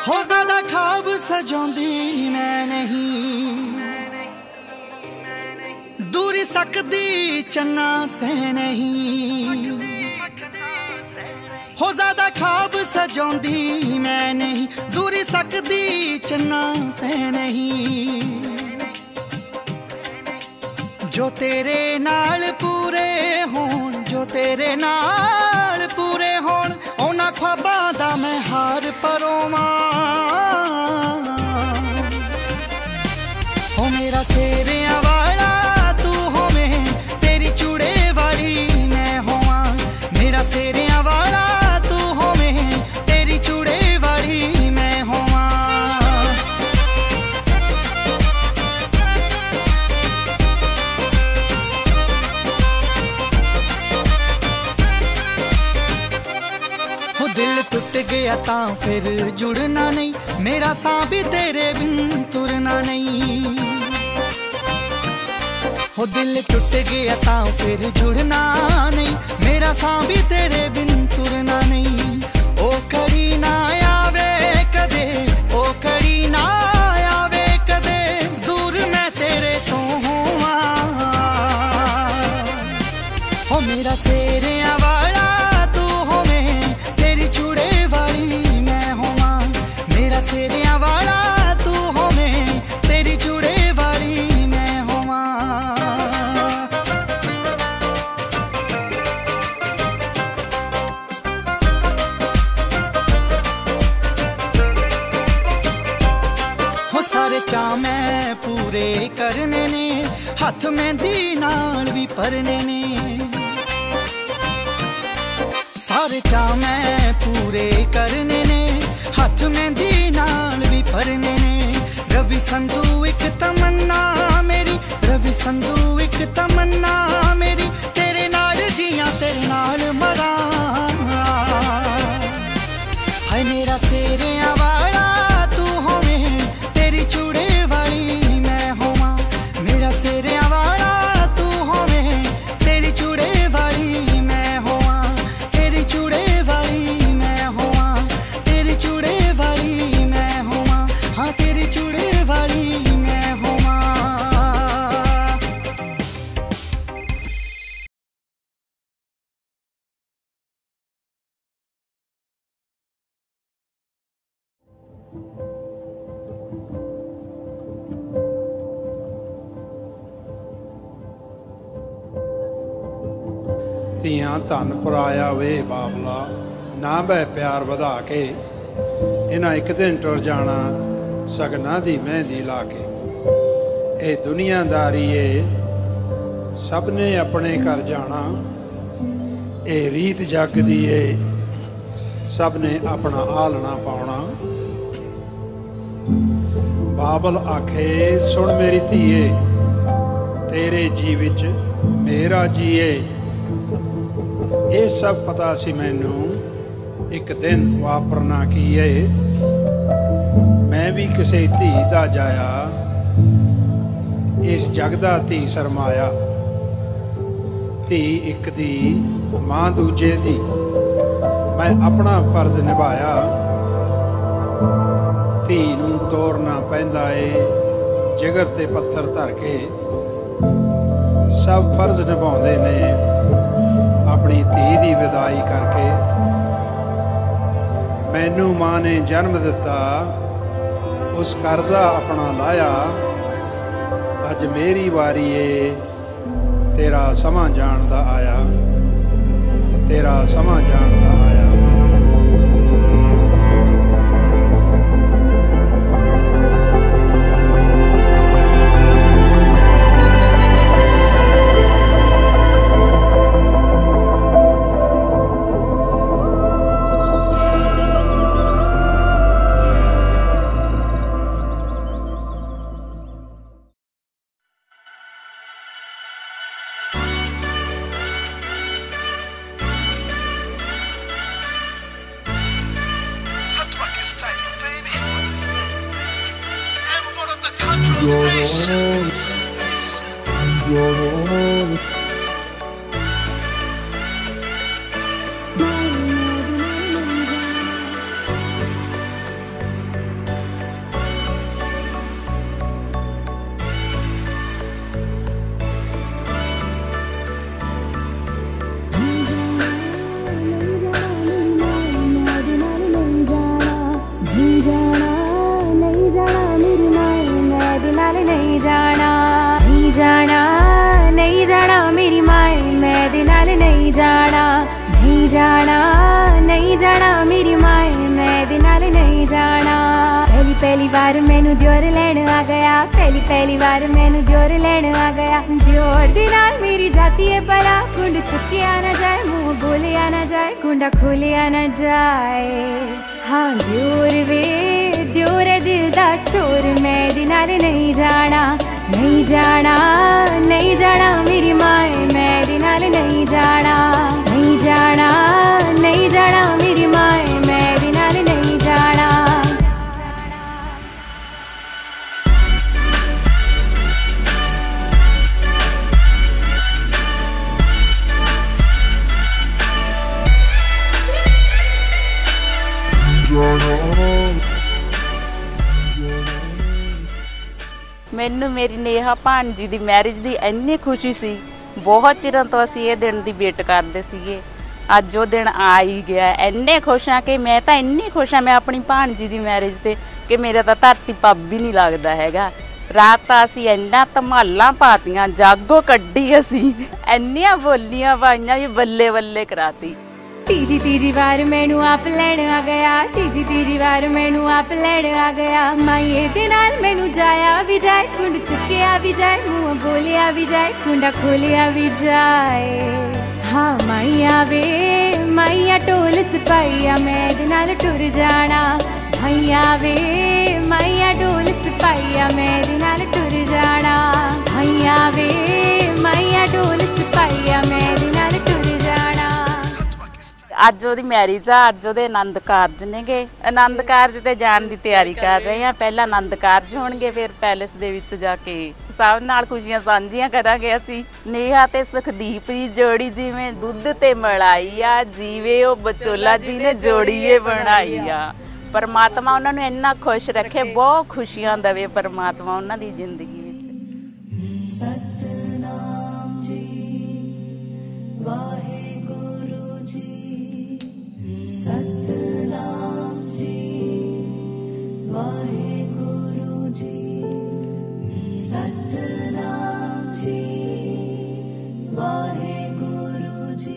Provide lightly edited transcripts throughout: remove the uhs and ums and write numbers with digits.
हो ज़्यादा ख्वाब सजाउंदी मैं नहीं, दूरी सकदी चन्ना से नहीं। हो ज़्यादा ख्वाब सजाउंदी मैं नहीं, दूरी सकदी चन्ना से नहीं। जो तेरे नाल पूरे होण, जो तेरे नाल पूरे होण, उन्हां ख्वाबां दा मैं हार परोवां। हो मेरा सेवियां वाला तू होवें, तेरी चूड़े वाली मैं होवां। मेरा सेवियां वाला तू होवें, तेरी चूड़े वाली मैं होवां। दिल टूट गया तां फिर जुड़ना नहीं, मेरा सां भी तेरे बिन तुरना नहीं। हो दिल टूट गया तां फिर जुड़ना नहीं, मेरा सां भी तेरे बिन तुरना नहीं। ओ खड़ी ना आवे कदे, ओ खड़ी ना आवे कदे, दूर मैं तेरे तो होवां। हो मेरा सेवियां वाला तू होवें, तेरी चूड़े वाली मैं होवां। मेरा सेवियां वाला तू होवें, तेरी चूड़े वाली मैं होवां। हो सारे चाऽ मैं पूरे करने ने, हत्थ मेहंदी नाल भी भरने ने। सारे चाऽ मैं पूरे करने ने, हत्थ मेहंदी नाल भी भरने ने। रवि संधू एक तमन्ना मेरी, रवि संधू एक तमन्ना मेरी, तेरे नाल जियां तेरे नाल मरां। हाय मेरा सेवियां वाला तू होवें, तेरी चूड़े वाली मैं होवां। मेरा सेवियां वाला तू होवें, तेरी चूड़े वाली मैं होवां। तेरी चूड़े वाली मैं होवां, तेरी चूड़े वाली मैं होवां। हाँ तेरी चूड़े वाली मैं होवां। ਧੀਆਂ ਧਨ ਪਰਾਇਆ ਵੇ ਬਾਬਲਾ, ਨਾ ਬਹਿ ਪਿਆਰ ਵਧਾ ਕੇ। ਇਹਨਾਂ ਇੱਕ ਦਿਨ ਟੁਰ ਜਾਣਾ ਸਗਨਾਂ ਦੀ ਮਹਿੰਦੀ ਲਾ ਕੇ। ਇਹ ਦੁਨੀਆਦਾਰੀ ਏ ਸਭ ਨੇ ਆਪਣੇ ਘਰ ਜਾਣਾ, ਇਹ ਰੀਤ ਜੱਗ ਦੀ ਏ ਸਭ ਨੇ ਆਪਣਾ ਆਲਣਾ ਪਾਉਣਾ। ਬਾਬਲ ਆਖੇ ਸੁਣ ਮੇਰੀ ਧੀਏ, ਤੇਰੇ ਜੀ ਵਿੱਚ ਮੇਰਾ ਜੀ ਏ। ਇਹ ਸਭ ਪਤਾ ਸੀ ਮੈਨੂੰ, ਇੱਕ ਦਿਨ ਵਾਪਰਨਾ ਕੀ ਏ। ਮੈਂ ਵੀ ਕਿਸੇ ਧੀ ਦਾ ਜਾਇਆ, ਇਸ ਜਗ ਦਾ ਧੀ ਸਰਮਾਇਆ। ਧੀ ਇੱਕ ਦੀ ਮਾਂ ਦੂਜੇ ਦੀ, ਮੈਂ ਆਪਣਾ ਫਰਜ਼ ਨਿਭਾਇਆ। ਧੀ ਨੂੰ ਤੋਰਨਾ ਪੈਂਦਾ ਏ ਜਿਗਰ ਤੇ ਪੱਥਰ ਧਰ ਕੇ। ਸਭ ਫਰਜ਼ ਨਿਭਾਉਂਦੇ ਨੇ ਆਪਣੀ ਧੀ ਦੀ ਵਿਦਾਈ ਕਰਕੇ। ਮੈਨੂੰ ਮਾਂ ਨੇ ਜਨਮ ਦਿੱਤਾ, ਉਸ ਕਰਜ਼ਾ ਆਪਣਾ ਲਾਇਆ। ਅੱਜ ਮੇਰੀ ਵਾਰੀ ਏ, ਤੇਰਾ ਸਮਾਂ ਜਾਣ ਦਾ ਆਇਆ, ਤੇਰਾ ਸਮਾਂ ਜਾਣ ਦਾ ਆਇਆ। नहीं जाना मेरी माए मैं दे नाल नहीं जाना। पहली पहली बार मैनू दियोर लैण आ गया, पहली पहली बार मैनू दियोर लैण आ गया। दियोर दे नाल मेरी जाती है बड़ा, कुंड चुक्या ना जाए मुंह बोलिया ना जाए, कुंडा खोलिया ना जाए। हाँ दियोर वे दियोर है दिल दा चोर, मैं दे नाल नहीं जाना नहीं जाना नहीं जाना मेरी माए मैं दे नाल नहीं जाना नहीं जाना नहीं जाना मेरी माए मैं दे नाल नहीं जाना। मैनू मेरी नेहा भाणजी दी मैरिज दी इन्नी खुशी सी, बहुत चिरों तो असीं ये दिन दी वेट करदे सीगे। अज वो दिन आ ही गया। इन्ने खुश हाँ कि मैं तो इन्नी खुश हाँ मैं अपनी भाणजी दी मैरिज ते कि मेरा तो धरती पब भी नहीं लगता हैगा। रात असीं इन्ना धमालां पातियां, जागो कड्डी असीं, इन्नियां बोलियां पाइयां भी बल्ले बल्ले कराती। तीजी बार मैनू आप लैण आ गया, तीजी बार मैनू आप लैण आ गया। माइये दे नाल मैनू जाया भी जाए, कुंड चुक्या भी जाए मुँह बोलिया भी जाए, कुंडा खोलिया भी जाए। हाँ माइया वे माइया टोल सिपाहिया मैं दे नाल टुर जाना। माइया वे माइया टोल सिपाहिया मैं दे नाल टुर जाना। माइया वे माइया टोल सिपाहिया मैं दे नाल टुर जाना। अज वो मैरिज आ, अज वो आनंद कारज नेगे। आनंद कारज ते जाण दी तैयारी कर रहे हैं। पहला आनंद कारज होणगे, फिर पैलेस दे विच जाके सब नाल खुशियां सांझियां करांगे असीं। नेहा ते सुखदीप दी जोड़ी जिवें दुध ते मलाई आ, जीवे ओ बचोला जी ने जोड़ीए बनाई आ। परमात्मा उन्हां नूं इन्ना खुश रखे, बहुत खुशियां देवे परमात्मा उन्हां दी जिंदगी विच। सतनाम जी वाहेगुरु जी, सतनाम जी वाहेगुरु जी, सतनाम जी वाहेगुरु जी।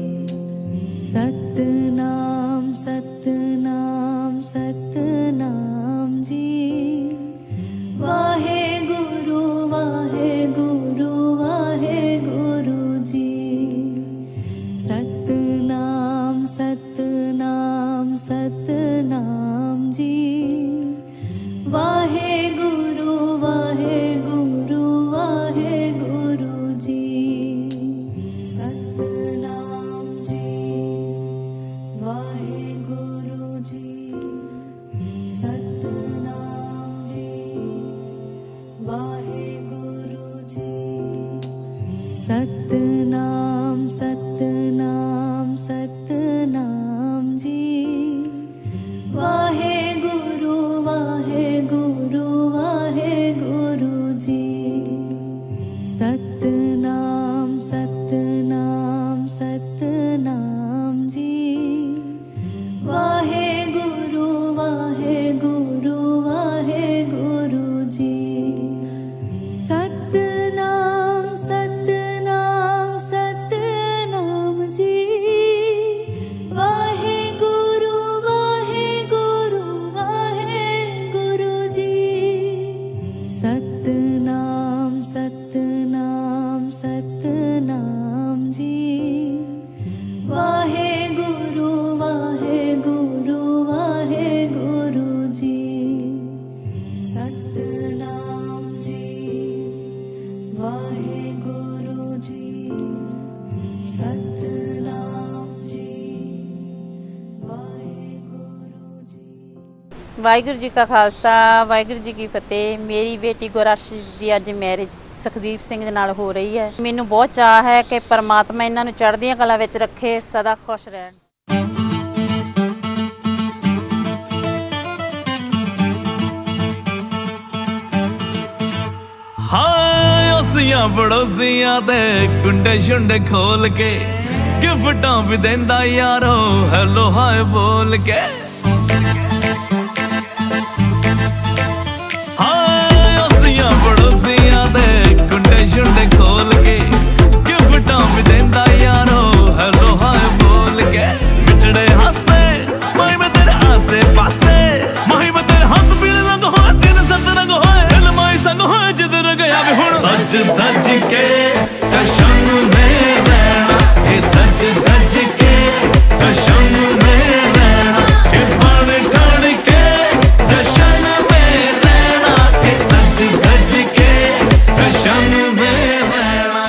सतनाम सतनाम सतनाम जी वाहेगुरु वाहेगुरु वाहेगुरु जी। सतनाम सतनाम सतनाम जी वाहेगुरु वाहेगुरु वाहेगुरु जी। सतनाम जी वाहेगुरु जी, सतनाम जी वाहेगुरु जी। सतनाम सतनाम सतनाम जी वाहेगुरु वाहेगुरु वाहेगुरु जी। सतनाम सतनाम सतनाम जी वाहेगुरु वाहेगुरु वाहेगुरु जी। सतनाम सतनाम सतनाम जी वाहेगुरु वाहेगुरु वाहेगुरु जी। सतनाम सतनाम सतनाम जी वाहेगुरु वाहेगुरु वाहेगुरु जी। सतनाम जी वाहेगुरु जी, सतनाम जी वाहेगुरु जी। वाहिगुरू जी का खालसा वाहिगुरू जी की फतेह। मेरी बेटी गुरअर्श ਦੀ ਅੱਜ ਮੈਰਿਜ ਸੁਖਦੀਪ ਸਿੰਘ ਦੇ ਨਾਲ ਹੋ ਰਹੀ ਹੈ। ਮੈਨੂੰ ਬਹੁਤ ਚਾਅ ਹੈ ਕਿ ਪਰਮਾਤਮਾ ਇਹਨਾਂ ਨੂੰ ਚੜ੍ਹਦੀਆਂ ਕਲਾਂ ਵਿੱਚ ਰੱਖੇ, ਸਦਾ ਖੁਸ਼ ਰਹਿਣ। हाँ असियां पड़ोसियां दे कुंडे शुंडे खोल के गिफ्टां भी देंदा यारो हेलो हाय बोल के। शुंडे खोल के गिफ्टां भी देंदा यारो हेलो हाय बोल के। मिठड़े हासे सज धज के जशन में रहना, के सज धज के जशन में रहना, के बन ठन के जशन में रहना, के सज धज के जशन में रहना।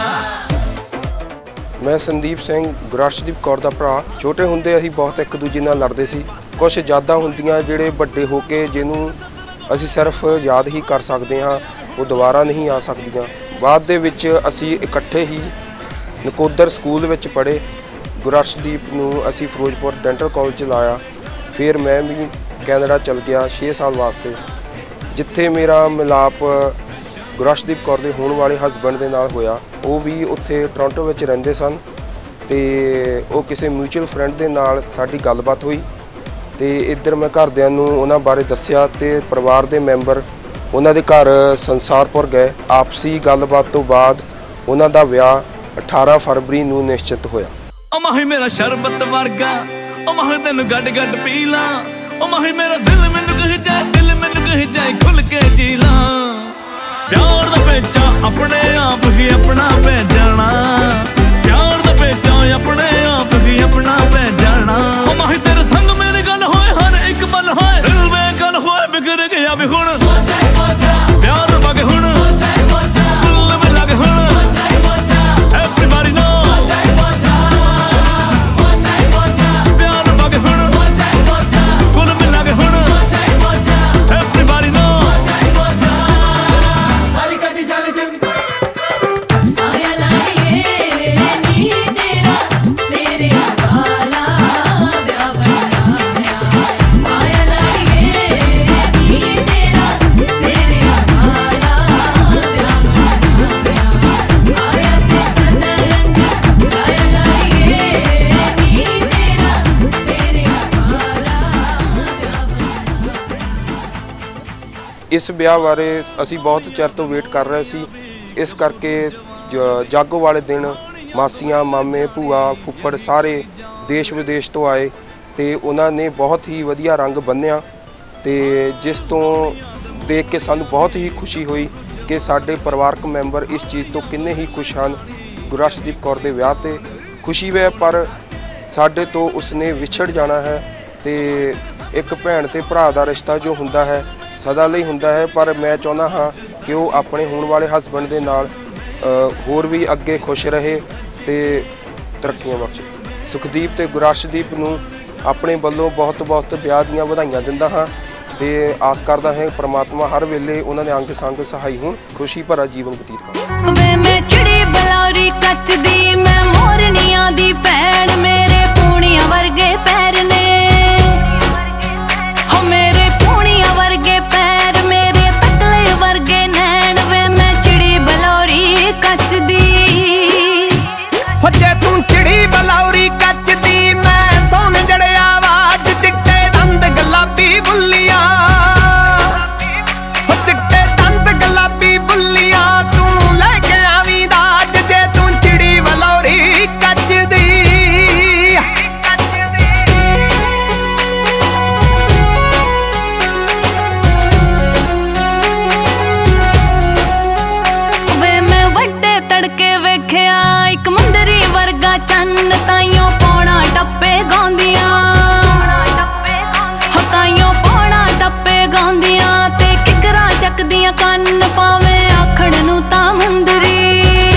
मैं संदीप सिंह गुरअर्शਦੀप कौर ਦਾ ਭਰਾ। ਛੋਟੇ ਹੁੰਦੇ ਅਸੀਂ ਬਹੁਤ ਇੱਕ ਦੂਜੇ ਨਾਲ ਲੜਦੇ ਸੀ। ਕੁਝ ਯਾਦਾਂ ਹੁੰਦੀਆਂ ਜਿਹੜੇ ਵੱਡੇ ਹੋ ਕੇ ਜਿਹਨੂੰ ਅਸੀਂ ਸਿਰਫ ਯਾਦ ਹੀ ਕਰ ਸਕਦੇ ਹਾਂ, ਉਹ ਦੁਬਾਰਾ ਨਹੀਂ ਆ ਸਕਦੀਆਂ। ਬਾਅਦ ਦੇ ਵਿੱਚ ਅਸੀਂ ਇਕੱਠੇ ਹੀ ਨਕੋਦਰ ਸਕੂਲ ਵਿੱਚ ਪੜ੍ਹੇ। ਗੁਰਅਰਸ਼ਦੀਪ ਨੂੰ ਅਸੀਂ ਫਿਰੋਜ਼ਪੁਰ ਡੈਂਟਲ ਕਾਲਜ ਲਾਇਆ। ਫਿਰ ਮੈਂ ਵੀ ਕੈਨੇਡਾ ਚਲ ਗਿਆ 6 ਸਾਲ ਵਾਸਤੇ, ਜਿੱਥੇ ਮੇਰਾ ਮਿਲਾਪ ਗੁਰਅਰਸ਼ਦੀਪ ਕੌਰ ਦੇ ਹੋਣ ਵਾਲੇ ਹਸਬੈਂਡ ਦੇ ਨਾਲ ਹੋਇਆ। ਉਹ ਵੀ ਉੱਥੇ ਟੋਰਾਂਟੋ ਵਿੱਚ ਰਹਿੰਦੇ ਸਨ ਤੇ ਉਹ ਕਿਸੇ ਮਿਊਚੁਅਲ ਫਰੈਂਡ ਦੇ ਨਾਲ ਸਾਡੀ ਗੱਲਬਾਤ ਹੋਈ ਤੇ ਇੱਧਰ ਮੈਂ ਘਰਦਿਆਂ ਨੂੰ ਉਹਨਾਂ ਬਾਰੇ ਦੱਸਿਆ ਤੇ ਪਰਿਵਾਰ ਦੇ ਮੈਂਬਰ ਉਹਨਾਂ ਦੇ ਘਰ ਸੰਸਾਰਪੁਰ ਗਏ। ਆਪਸੀ ਗੱਲਬਾਤ ਤੋਂ ਬਾਅਦ ਉਹਨਾਂ ਦਾ ਵਿਆਹ 18 ਫਰਵਰੀ ਨੂੰ ਨਿਸ਼ਚਿਤ ਹੋਇਆ। ओ माही मेरा शरबत वर्गा, ओ माही तेन गड गड पी ला, ओ माही मेरा दिल मैनू कह जाए, दिल मैनू कह जाए खुल के जी ला। प्यार दा पेचा अपने आप ही अपना पै जाना, प्यार दा पेचा अपने आप ही अपना पै जाना। ओ माही तेरे संग मेरी गल होए हर एक पल होए, दिल में गल होए बिखर गया भी हुण, प्यार बग हुण, दिल में लग हुण, एवरीबॉडी नो ਇਸ ਵਿਆਹ ਬਾਰੇ ਅਸੀਂ ਬਹੁਤ ਚਿਰ ਤੋਂ ਵੇਟ ਕਰ ਰਹੇ ਸੀ। ਇਸ ਕਰਕੇ ਜਾਗੋ ਵਾਲੇ ਦਿਨ ਮਾਸੀਆਂ, ਮਾਮੇ, ਭੂਆ, ਫੁੱਫੜ ਸਾਰੇ ਦੇਸ਼ ਵਿਦੇਸ਼ ਤੋਂ ਆਏ ਤੇ ਉਹਨਾਂ ਨੇ ਬਹੁਤ ਹੀ ਵਧੀਆ ਰੰਗ ਬੰਨ੍ਹਿਆ ਤੇ ਜਿਸ ਤੋਂ ਦੇਖ ਕੇ ਸਾਨੂੰ ਬਹੁਤ ਹੀ ਖੁਸ਼ੀ ਹੋਈ ਕਿ ਸਾਡੇ ਪਰਿਵਾਰਕ ਮੈਂਬਰ ਇਸ ਚੀਜ਼ ਤੋਂ ਕਿੰਨੇ ਹੀ ਖੁਸ਼ ਹਨ। ਗੁਰਅਰਸ਼ਦੀਪ ਕੌਰ ਦੇ ਵਿਆਹ ਤੇ ਖੁਸ਼ੀ ਹੈ, ਪਰ ਸਾਡੇ ਤੋਂ ਉਸਨੇ ਵਿਛੜ ਜਾਣਾ ਹੈ ਤੇ ਇੱਕ ਭੈਣ ਤੇ ਭਰਾ ਦਾ ਰਿਸ਼ਤਾ ਜੋ ਹੁੰਦਾ ਹੈ ਸਦਾ ਲਈ ਹੁੰਦਾ ਹੈ। ਪਰ ਮੈਂ ਚਾਹੁੰਦਾ ਹਾਂ ਕਿ ਉਹ ਆਪਣੇ ਹੋਣ ਵਾਲੇ ਹਸਬੈਂਡ ਦੇ ਨਾਲ ਹੋਰ ਵੀ ਅੱਗੇ ਖੁਸ਼ ਰਹੇ ਤੇ ਤਰੱਕੀਆਂ ਬਖਸ਼ੇ। ਸੁਖਦੀਪ ਤੇ ਗੁਰਅਰਸ਼ਦੀਪ ਨੂੰ ਆਪਣੇ ਵੱਲੋਂ ਬਹੁਤ ਬਹੁਤ ਵਿਆਹ ਦੀਆਂ ਵਧਾਈਆਂ ਦਿੰਦਾ ਹਾਂ ਤੇ ਆਸ ਕਰਦਾ ਹਾਂ ਪ੍ਰਮਾਤਮਾ ਹਰ ਵੇਲੇ ਉਹਨਾਂ ਦੇ ਅੰਗ ਸੰਗ ਸਹਾਈ ਹੋਣ, ਖੁਸ਼ੀ ਭਰਾ ਜੀਵਨ ਬਤੀਤ ਕਰਨ। ਵੇ ਮੈਂ ਚਿੜੀ ਬਲੌਰੀ ਕੱਚ ਦੀ, ਮੈਂ ਮੋਰਨੀਆਂ ਦੀ ਭੈਣ, ਮੇਰੇ ਪੂਣੀਆਂ ਵਰਗੇ ਪੈਰ ਨੇ, ਹੋ ਮੇਰੇ ਪੂਣੀਆਂ ਵਰਗੇ ਪੈਰ, ਮੇਰੇ ਤਕਲੇ ਵਰਗੇ ਨੈਣ, ਵੇ ਮੈਂ ਚਿੜੀ ਬਲੌਰੀ ਕੱਚ ਦੀ। ਹੋ ਜੇ ਤੂੰ ਚਿੜੀ ਬਲੌਰੀ ਕੱਚ ਦੀ, ਮੈਂ ਸੋਨ ਜੜਿਆ ਆਵਾਜ਼, ਚਿੱਟੇ ਦੰਦ ਗੁਲਾਬੀ ਬੁੱਲੀਆਂ, ਹੋ ਚਿੱਟੇ ਦੰਦ ਗੁਲਾਬੀ ਬੁੱਲੀਆਂ, ਤੂੰ ਲੈ ਕੇ ਆਵੀਂ ਦਾਜ ਜੇ ਤੂੰ ਚਿੜੀ ਬਲੌਰੀ ਕੱਚ ਦੀ। ਵੇ ਮੈਂ ਵੱਡੇ ਤੜਕੇ ਵੇਖਿਆ ਇੱਕ ਮੁੰਦਰੀ ਵਰਗਾ ਚੰਨ, ਤਾਈਓ ਪੌਣਾ ਟੱਪੇ ਗਾਉਂਦੀਆਂ, ਹੋ ਤਾਈਓ ਪੌਣਾ ਟੱਪੇ ਗਾਉਂਦੀਆਂ ਤੇ ਕਿਕਰਾਂ ਚੱਕਦੀਆਂ ਕੰਨ, ਪਾਵੇਂ ਆਖਣ ਨੂੰ ਤਾਂ ਮੁੰਦਰੀ,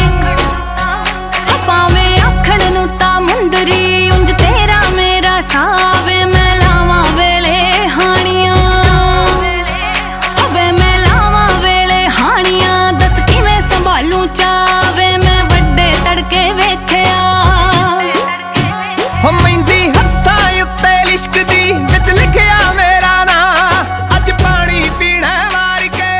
ਪਾਵੇਂ ਆਖਣ ਨੂੰ ਤਾਂ ਮੁੰਦਰੀ, ਉਂਝ ਤੇਰਾ ਮੇਰਾ ਸਾਵੇ, ਮੈਂ ਲਾਵਾਂ ਵੇਲੇ ਹਾਣੀਆਂ, ਵੇ ਮੈਂ ਲਾਵਾਂ ਵੇਲੇ ਹਾਣੀਆਂ, ਦੱਸ ਕਿਵੇਂ ਸੰਭਾਲੂ ਚਾਵੇ, ਮੈਂ ਵੱਡੇ ਤੜਕੇ ਵੇਖਿਆ। ਹੋ ਮਹਿੰਦੀ ਹੱਥਾਂ ਉੱਤੇ ਲਿਸ਼ਕਦੀ, ਵਿੱਚ ਲਿਖਿਆ ਮੇਰਾ ਨਾਂ, ਅੱਜ ਪਾਣੀ ਪੀਣਾ ਵਾਰ ਕੇ,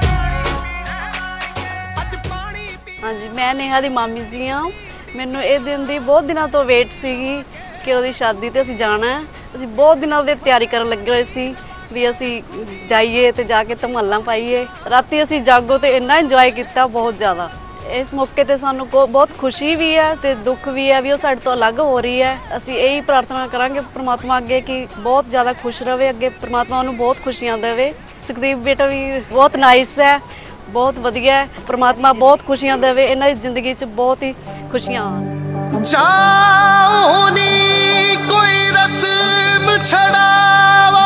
ਅੱਜ ਪਾਣੀ ਪੀਣਾ। ਹਾਂਜੀ, ਮੈਂ ਨੇਹਾ ਦੀ ਮਾਮੀ ਜੀ ਹਾਂ। ਮੈਨੂੰ ਇਹ ਦਿਨ ਦੀ ਬਹੁਤ ਦਿਨਾਂ ਤੋਂ ਵੇਟ ਸੀਗੀ ਕਿ ਉਹਦੀ ਸ਼ਾਦੀ ਤੇ ਅਸੀਂ ਜਾਣਾ ਹੈ। ਅਸੀਂ ਬਹੁਤ ਦਿਨਾਂ ਦੇ ਤਿਆਰੀ ਕਰਨ ਲੱਗੇ ਹੋਏ ਸੀ ਵੀ ਅਸੀਂ ਜਾਈਏ ਤੇ ਜਾ ਕੇ ਧਮਾਲਾਂ ਪਾਈਏ। ਰਾਤੀ ਅਸੀਂ ਜਾਗੋ ਤੇ ਇੰਨਾ ਇੰਜੋਏ ਕੀਤਾ, ਬਹੁਤ ਜ਼ਿਆਦਾ। ਇਸ ਮੌਕੇ ਤੇ ਸਾਨੂੰ ਬਹੁਤ ਖੁਸ਼ੀ ਵੀ ਹੈ ਤੇ ਦੁੱਖ ਵੀ ਹੈ ਵੀ ਉਹ ਸਾਡੇ ਤੋਂ ਅਲੱਗ ਹੋ ਰਹੀ ਹੈ। ਅਸੀਂ ਇਹੀ ਪ੍ਰਾਰਥਨਾ ਕਰਾਂਗੇ ਪ੍ਰਮਾਤਮਾ ਅੱਗੇ ਕਿ ਬਹੁਤ ਜ਼ਿਆਦਾ ਖੁਸ਼ ਰਹੇ, ਅੱਗੇ ਪ੍ਰਮਾਤਮਾ ਉਹਨੂੰ ਬਹੁਤ ਖੁਸ਼ੀਆਂ ਦੇਵੇ। ਸੁਖਦੀਪ ਬੇਟਾ ਵੀ ਬਹੁਤ ਨਾਈਸ ਹੈ, ਬਹੁਤ ਵਧੀਆ ਹੈ। ਪ੍ਰਮਾਤਮਾ ਬਹੁਤ ਖੁਸ਼ੀਆਂ ਦੇਵੇ, ਇਹਨਾਂ ਦੀ ਜ਼ਿੰਦਗੀ 'ਚ ਬਹੁਤ ਹੀ ਖੁਸ਼ੀਆਂ ਆਉਣ। ਜਾਓ ਨੀ ਕੋਈ ਰਸਮ ਛੜਾਵੋ,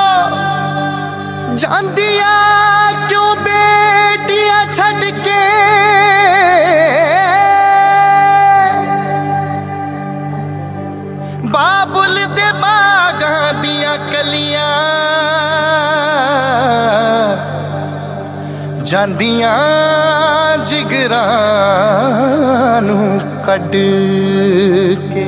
ਜਾਂਦੀਆਂ ਕਿਉਂ ਬੇਟੀਆਂ ਛੱਡ ਕੇ, ਬਾਬੁਲ ਦੇ ਬਾਗਾਂ ਦੀਆਂ ਕਲੀਆਂ ਜਾਂਦੀਆਂ ਜਿਗਰਾਂ ਨੂੰ ਕੱਢ ਕੇ।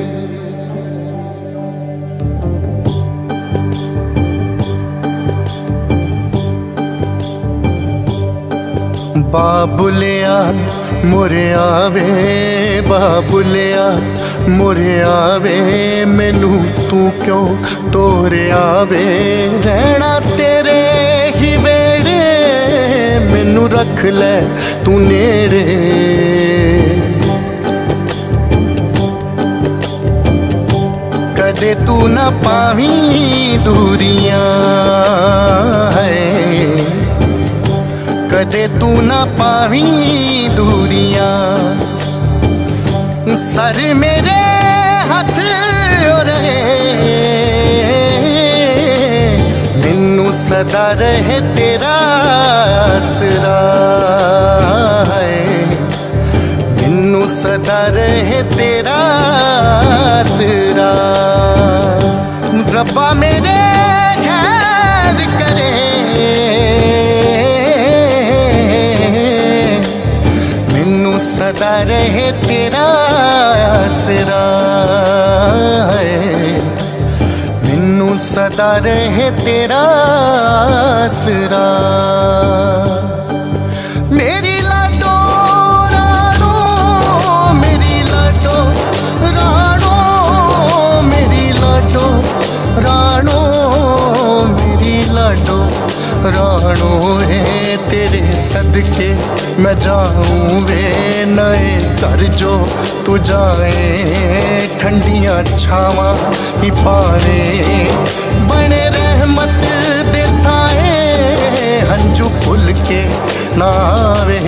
ਬਾਬੁਲਿਆ ਮੁਰਿਆ ਵੇ, ਬਾਬੁਲਿਆ ਮੁਰਿਆ ਵੇ, ਮੈਨੂੰ ਤੂੰ ਕਿਉਂ ਤੋਰਿਆ ਵੇ, ਰਹਿਣਾ ਤੇਰੇ ਹੀ ਵੇੜੇ, ਮੈਨੂੰ ਰੱਖ ਲੈ ਤੂੰ ਨੇੜੇ। ਕਦੇ ਤੂੰ ਨਾ ਪਾਵੀਂ ਦੂਰੀਆਂ ਹੈ, ਕਦੇ ਤੂੰ ਨਾ ਪਾਵੀਂ ਦੂਰੀਆਂ, ਸਰ ਮੇਰੇ ਹੱਥ ਰਹੇ, ਮੈਨੂੰ ਸਦਾ ਰਹੇ ਤੇਰਾ ਆਸਰਾ ਹੈ, ਮੈਨੂੰ ਸਦਾ ਰਹੇ ਤੇਰਾ ਆਸਰਾ। ਰੱਬਾ ਮੇਰੇ ਖੈਰ ਕਰੇ, ਮੈਨੂੰ ਸਦਾ ਰਹੇ ਤੇਰਾ ਆਸਰਾ ਹੈ, ਮੈਨੂੰ ਸਦਾ ਰਹੇ ਤੇਰਾ ਆਸਰਾ। ਮੇਰੀ ਲਾਡੋ ਰਾਣੋ, ਮੇਰੀ ਲਾਡੋ ਰਾਣੋ, ਮੇਰੀ ਲਾਡੋ ਰਾਣੋ, ਮੇਰੀ ਲਾਡੋ ਰਾਣੋ ਏ, तेरे सदके मैं जाऊं वे, नए घर जो तू जाए, ठंडियां छावां ही पावे, बने रहमत दे साए, हंजू भुल के ना आवे।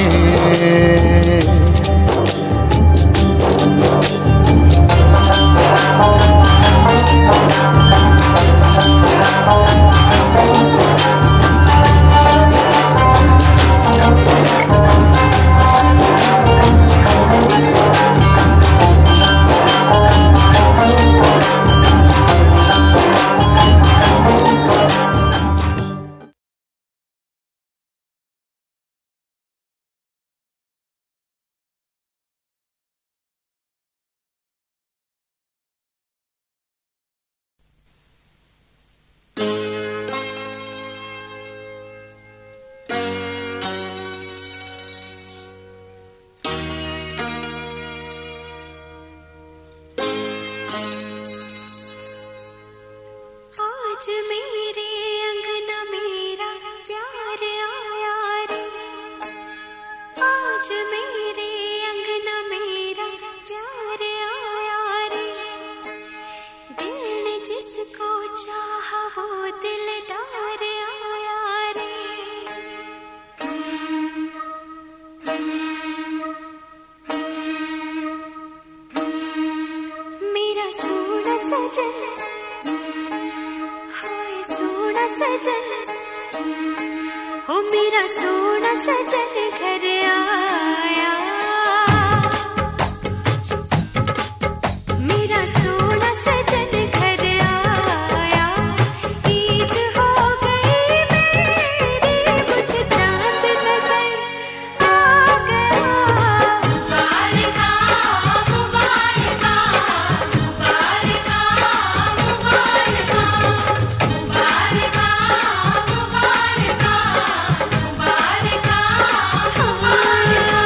आज मेरे अंगना मेरा प्यार आया रे, आज मेरे अंगना मेरा प्यार आया रे, दिल ने जिसको चाहा वो दिलदार आया रे। मेरा सोना सजन, सजन हो मेरा सोना सजन घर आया, मेरा सोना सजन घर आया, ईद हो गई मेरी, मुझे चांद नजर आ गया। मुबारका मुबारका मुबारका मुबारका मुबारका मुबारका मुबारका।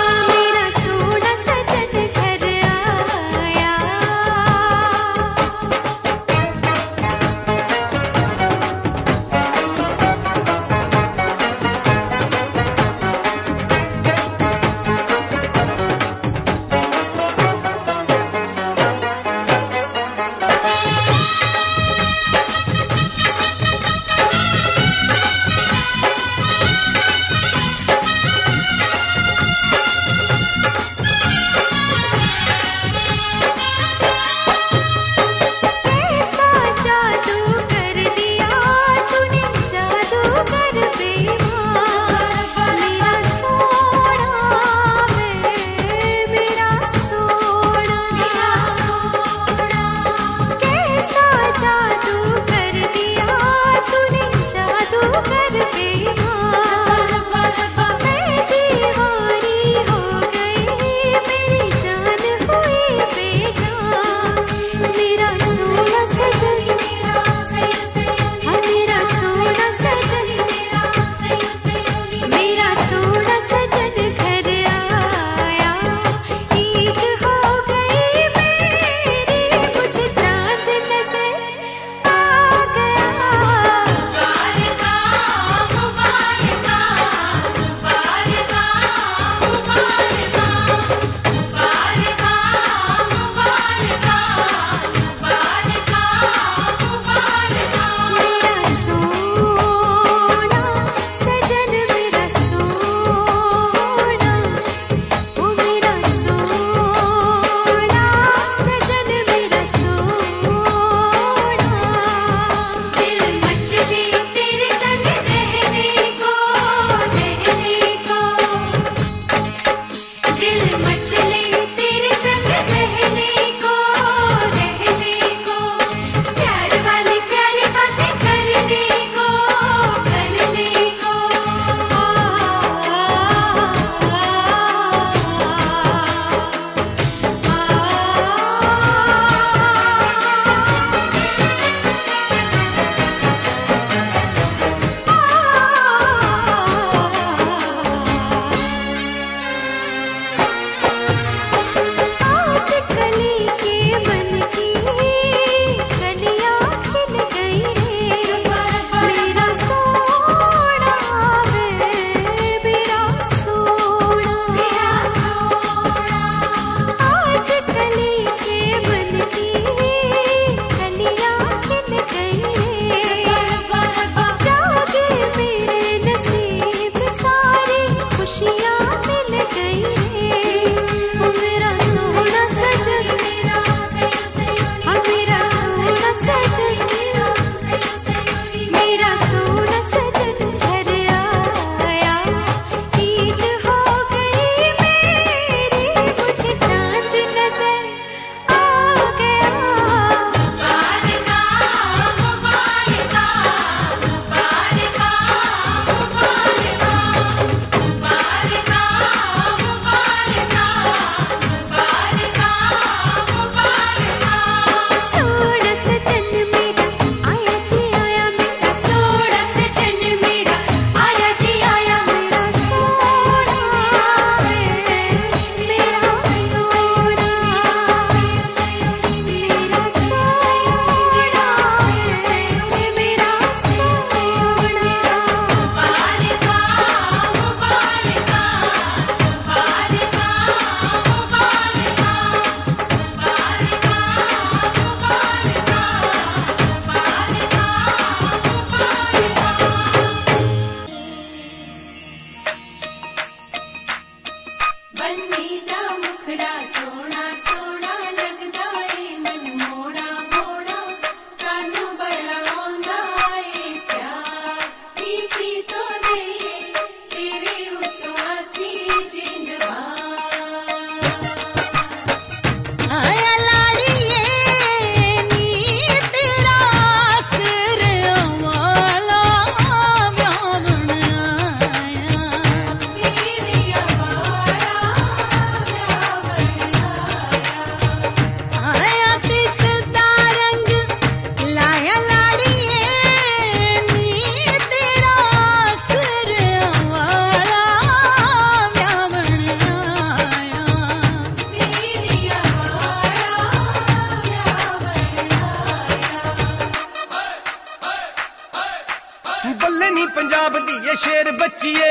ਬੱਲੇ ਨੀ ਪੰਜਾਬ ਦੀ ਇਹ ਸ਼ੇਰ ਬੱਚੀਏ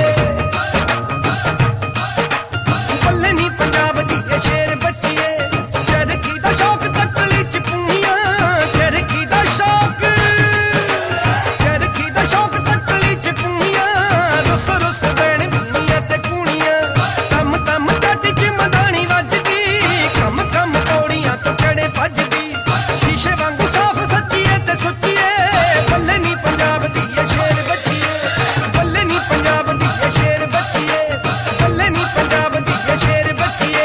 ਬੱਲੇ ਨੀ ਪੰਜਾਬ ਦੀ ਇਹ ਸ਼ੇਰ ਬੱਚੀਏ ਚਰਖੀ ਦਾ ਸ਼ੌਕ ਤਕਲੀ ਚ ਪੂਣੀਆਂ ਚਰਖੀ ਦਾ ਸ਼ੌਕ ਤਕਲੀ ਚ ਪੂਣੀਆਂ ਰੁੱਸ ਰੁੱਸ ਬੈਣ ਬੁਣੀਆਂ ਤੇ ਕੂਣੀਆਂ ਕੰਮ ਕੰਮ ਟੱਟ ਚ ਮਦਾਨੀ ਵੱਜਦੀ ਕੰਮ ਕੰਮ ਤੋੜੀਆਂ ਤੋਂ ਚੜੇ ਭੱਜਦੀ ਸ਼ੀਸ਼ੇ ਵਾਂਗੂ ਸਾਫ਼ ਸੱਚੀਏ ਤੇ ਸੁੱਚੀਏ ਬੱਲੇ ਨੀ ਪੰਜਾਬ ਦੀ ਇਹ ਸ਼ੇਰ ਬੱਚੀਏ ਬੱਲੇ ਨੀ ਪੰਜਾਬ ਦੀ ਇਹ ਸ਼ੇਰ ਬੱਚੀਏ ਬੱਲੇ ਨੀ ਪੰਜਾਬ ਦੀ ਇਹ ਸ਼ੇਰ ਬੱਚੀਏ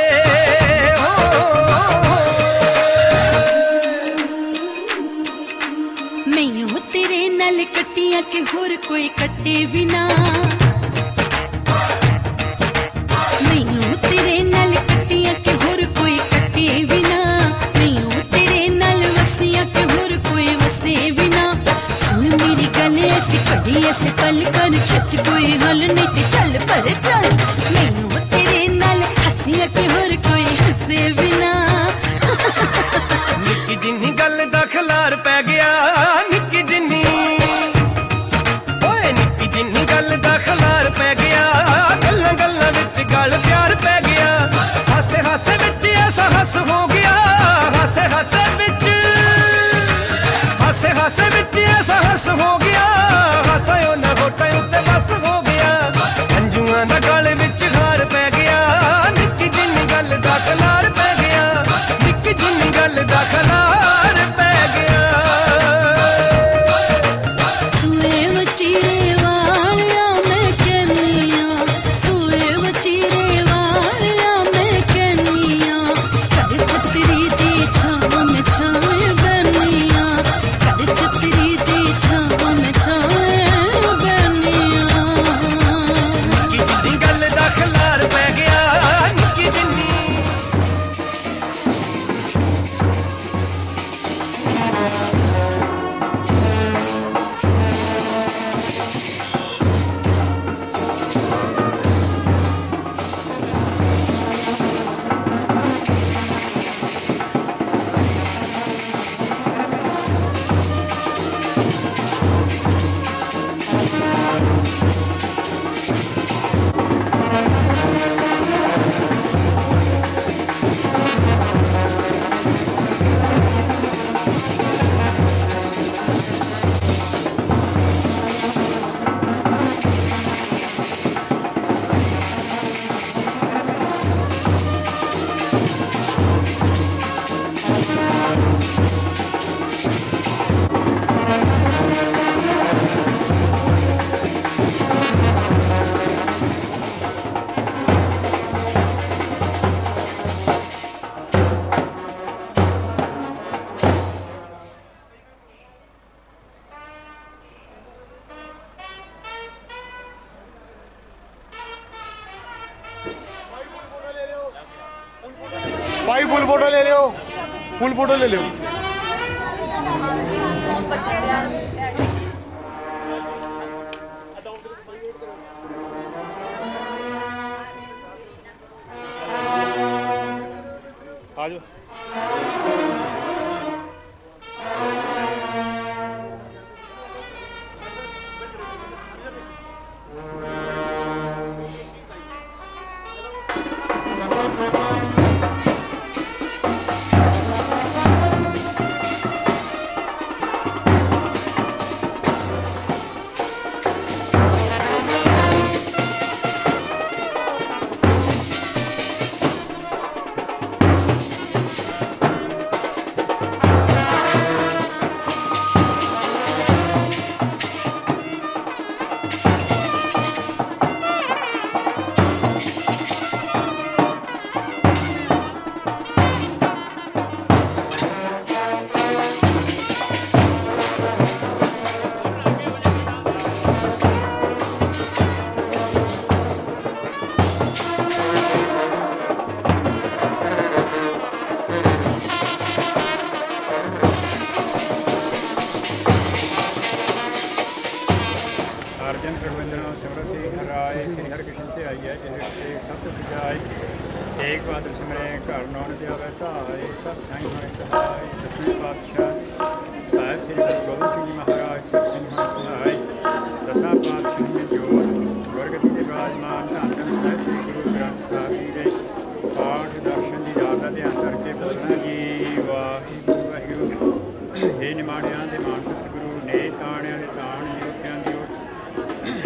ਮੈਨੂੰ ਤੇਰੇ ਨਾਲ ਕੱਟੀਆਂ ਕਿ ਹੋਰ ਕੋਈ ਕੱਟੇ ਬਿਨਾ ਮੈਨੂੰ ਤੇਰੇ ਨਾਲ ਕੱਟੀਆਂ ਕਿ ਹੋਰ ਕੋਈ ਕੱਟੇ ਬਿਨਾ ਮੈਨੂੰ ਤੇਰੇ ਨਾਲ ਵਸੀਆਂ ਕਿ ਹੋਰ ਕੋਈ ਵਸੇ ਬਿਨਾ ਸੁਣ ਮੇਰੀ ਗੱਲ ਐਸੀ ਕੜੀ ਐਸੇ ਪਲ ਕਰ ਛੱਤ ਕੋਈ ਹੱਲ ਨਹੀਂ ਤੇ ਚੱਲ ਪਰ ਚੱਲ ਮੈਨੂੰ ਤੇਰੇ ਨਾਲ ਹੱਸੀਆਂ ਕਿ ਹੋਰ ਕੋਈ ਹੱਸੇ ਬਿਨਾ ਨਿੱਕੀ ਜਿੰਨੀ ਗੱਲ ਦਾ ਖਲਾਰ ਪੈ ਗਿਆ ਨਿੱਕੀ ਜਿੰਨੀ ਓਏ ਨਿੱਕੀ ਜਿੰਨੀ ਗੱਲ ਦਾ ਖਲਾਰ ਪੈ ਗਿਆ ਗੱਲਾਂ ਗੱਲਾਂ ਵਿੱਚ ਗੱਲ ਪਿਆਰ ਪੈ ਗਿਆ ਹਾਸੇ ਹਾਸੇ ਵਿੱਚ ਐਸਾ ਹੱਸ ਹੋ ਗਿਆ ਹਾਸੇ ਹਾਸੇ ਵਿੱਚ ਐਸਾ ਹੱਸ ਹੋ ਗਿਆ ਹਾਸਿਓ ਨਾ ਹੋਟਾਂ ਉੱਤੇ ਬਸ ਹੋ ਗਿਆ ਅੰਜੂਆਂ ਦਾ ਗਲ ਵਿੱਚ ਹਾਰ ਪੈ ਗਿਆ ਨਿੱਕੀ ਜਿੰਨੀ ਗੱਲ ਦਾ ਖਲਾਰ ਪੈ ਗਿਆ ਨਿੱਕੀ ਜਿੰਨੀ ਗੱਲ ਦਾ ਖਲਾਰ ਪੈ ਗਿਆ ਸੂਏ ਵਚੀਰੇ ਵਾਲਿਆ ਮੈਂ ਕਹਿੰਨੀਆਂ ਸੂਏ ਵਚੀਰੇ ਵਾਲਿਆ ਮੈਂ ਕਹਿੰਨੀਆਂ ਕਰ ਛਤਰੀ ਦੀ ਛਾਂ ਮੈਂ ਛਾਵੇਂ ਬੈਨੀਆਂ ਕਰ ਛਤਰੀ ਦੀ ਛਾਂ ਮੈਂ ਛਾਵੇਂ ਬੈਨੀਆਂ ਨਿੱਕੀ ਜਿੰਨੀ ਗੱਲ ਦਾ ਖਲਾਰ ਪੈ ਗਿਆ ਨਿੱਕੀ ਜਿੰਨੀ भाई फुल फोटो ले लो फुल फोटो ले लो आ जाओ तेग बहादुर सिमरे घर नौन दिया धाय सब थाई होने सहाय दसवें पातशाह साहिब श्री गुरु गोबिंद सिंह जी महाराज सब थाई होने सहाय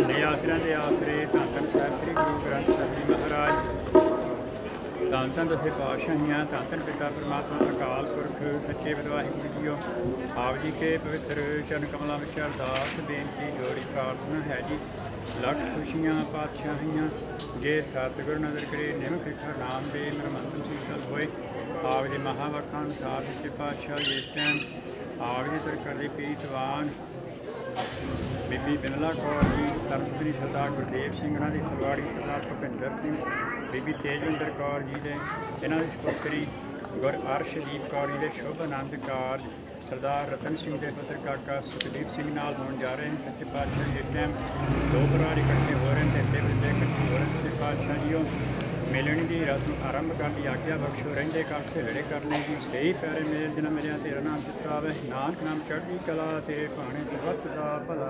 ਜਿੰਨੇ ਆਸਰਿਆਂ ਦੇ ਆਸਰੇ ਧੰਨ ਧੰਨ ਸਾਹਿਬ ਸ੍ਰੀ ਗੁਰੂ ਗ੍ਰੰਥ ਸਾਹਿਬ ਜੀ ਮਹਾਰਾਜ, ਧੰਨ ਧੰਨ ਦਸੇ ਪਾਤਸ਼ਾਹੀਆਂ, ਧੰਨ ਧੰਨ ਪਿਤਾ ਪਰਮਾਤਮਾ ਅਕਾਲ ਪੁਰਖ ਸੱਚੇ ਵਾਹਿਗੁਰੂ ਜੀਓ। ਆਪ ਜੀ ਕੇ ਪਵਿੱਤਰ ਚਰਨ ਕਮਲਾਂ ਵਿੱਚ ਅਰਦਾਸ ਬੇਨਤੀ ਜੋੜੀ ਪ੍ਰਾਰਥਨਾ ਹੈ ਜੀ। ਲੱਖ ਖੁਸ਼ੀਆਂ ਪਾਤਸ਼ਾਹੀਆਂ ਜੇ ਸਤਿਗੁਰ ਨਜ਼ਰ ਕਰੇ ਨਿਮਕ ਲਿਖਾ ਨਾਮ ਦੇ ਮਰਮੰਤਨ ਸੀਤਲ ਹੋਏ। ਆਪ ਜੀ ਮਹਾਵਾਕਾਂ ਅਨੁਸਾਰ ਸੱਚੇ ਪਾਤਸ਼ਾਹ ਜੀ ਇਸ ਟਾਈਮ ਆਪ ਜੀ ਸਰਕਾਰ ਦੇ ਪੀਤਵਾਨ ਬੀਬੀ ਬਿਮਲਾ ਕੌਰ ਜੀ, ਧਰਮਪੁਰੀ ਸਰਦਾਰ ਗੁਰਦੇਵ ਸਿੰਘ ਉਹਨਾਂ ਦੀ ਫਗਵਾੜੀ ਸਰਦਾਰ ਭੁਪਿੰਦਰ ਸਿੰਘ, ਬੀਬੀ ਤੇਜਵਿੰਦਰ ਕੌਰ ਜੀ ਦੇ ਇਹਨਾਂ ਦੀ ਸਪੁੱਤਰੀ ਗੁਰ ਅਰਸ਼ਦੀਪ ਕੌਰ ਜੀ ਦੇ ਸ਼ੁਭ ਆਨੰਦ ਕਾਰਜ ਸਰਦਾਰ ਰਤਨ ਸਿੰਘ ਦੇ ਪੁੱਤਰ ਕਾਕਾ ਸੁਖਦੀਪ ਸਿੰਘ ਨਾਲ ਹੋਣ ਜਾ ਰਹੇ ਹਨ। ਸੱਚੇ ਪਾਤਸ਼ਾਹ ਜੀ ਇਸ ਟਾਈਮ ਦੋ ਪਰਿਵਾਰ ਇਕੱਠੇ ਹੋ ਰਹੇ ਨੇ ਤੇ ਬੰਦੇ ਇਕੱਠੇ ਹੋ ਰਹੇ। ਸੱਚੇ ਪਾਤਸ਼ਾਹ ਜੀਓ ਮਿਲਣੀ ਦੀ ਰਸਮ ਆਰੰਭ ਕਰਨ ਦੀ ਆਗਿਆ ਬਖਸ਼ੋ। ਰਹਿੰਦੇ ਕਰ ਸਹੇੜੇ ਕਰਨੇ ਦੀ ਸਹੀ ਪਿਆਰੇ ਮੇਲ ਜਿਨ੍ਹਾਂ ਮੇਰਿਆਂ ਤੇਰਾ ਨਾਮ ਦਿੱਤਾ ਵੇ। ਨਾਨਕ ਨਾਮ ਚੜ੍ਹਦੀ ਕਲਾ ਤੇਰੇ ਭਾਣੇ ਸਰਬੱਤ ਦਾ ਭਲਾ।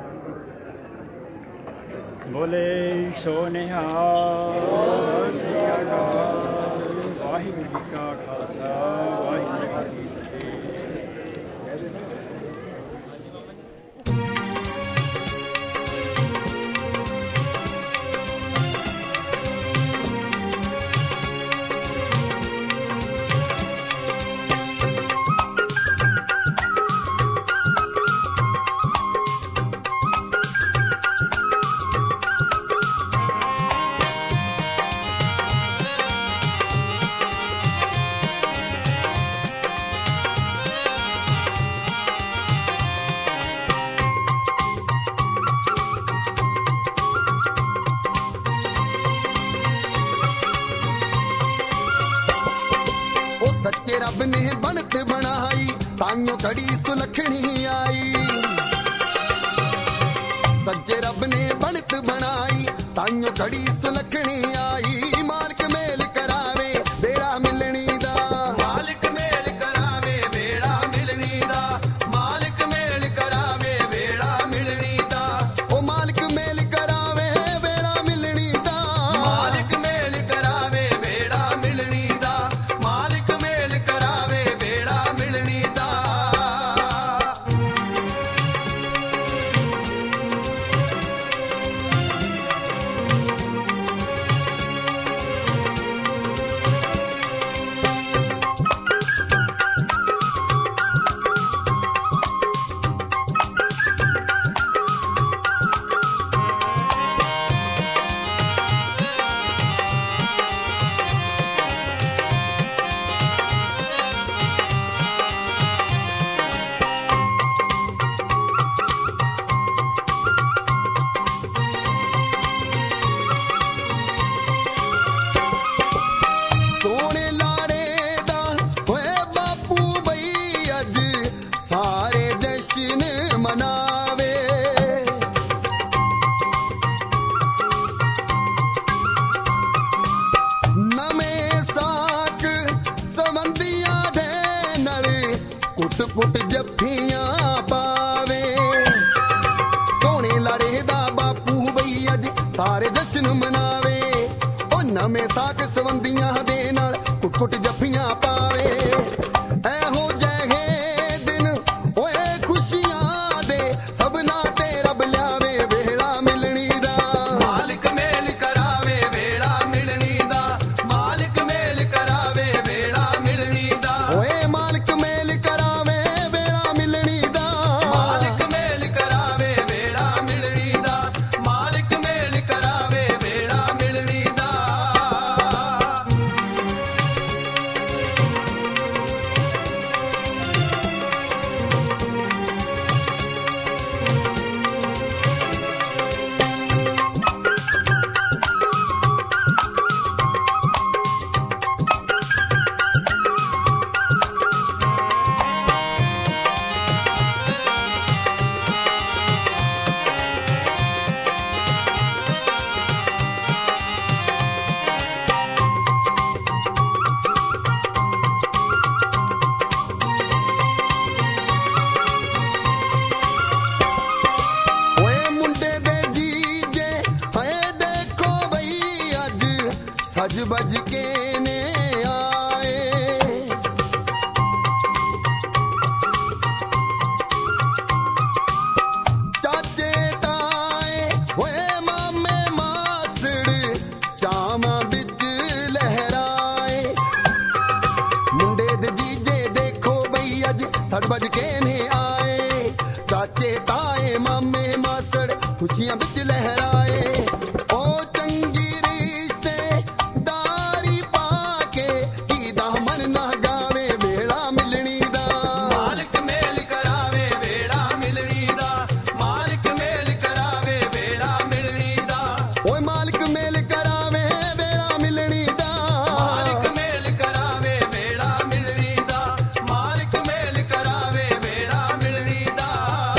ਬੋਲੇ ਸੋ ਨਿਹਾਲ। ਵਾਹਿਗੁਰੂ ਜੀ ਕਾ ਖਾਲਸਾ ਵਾਹਿਗੁਰੂ ਜੀ ਕੀ ਫਤਿਹ। सच्चे रब ने बनत बनाई ताइयों घड़ी सुलखनी आई। सच्चे रब ने बनत बनाई ताइयों घड़ी सुलखनी आई। मालिक मेल करावे बेड़ा मिलनी दा, मालिक मेल करावे बेड़ा मिलनी दा, मालिक मेल करावे बेड़ा मिलनी दा। ओ मालिक मेल करावे बेड़ा मिलनी दा, मालिक मेल करावे बेड़ा मिलनी दा, मालिक मेल करावे बेड़ा मिलनी दा। सोने लाड़े दा होए बापू बई अज सारे जश्न मनावे। नवें साक संबंधियां दे नल कुट कुट जफ्फियां पावे। सोने लाड़े दा बापू बई अज सारे जश्न मनावे। ओ नवें साक संबंधियां दे नाल कुट कुट जफ्फियां पावे। ऐहो जहे दिन ओए खुशियां दे सबना ते रब लियावे वेला मिलनी दा। मालिक मेल करावे वेला मिलनी दा, मालिक मेल करावे वेला मिलनी दा। ओए मालिक मेल करावे वेला मिलनी दा, मालिक मेल करावे वेला मिलनी दा, मालिक मेल करावे वेला मिलनी दा। ओए मुंडे दे जीजे हाय देखो बई अज सज बज के ने आए। चाचे ताए खुशियां बिच लहराए ओ चंगी रिश्तेदारी पाके की दामन ना गावे वेला मिलनी दा मालिक मेल करावे वेला मिलनी दा मालिक मेल करावे वेला मिलनी दा ओए मालिक मेल करावे वेला मिलनी दा मालिक मेल करावे वेला मिलनी दा मालिक मेल करावे वेला मिलनी दा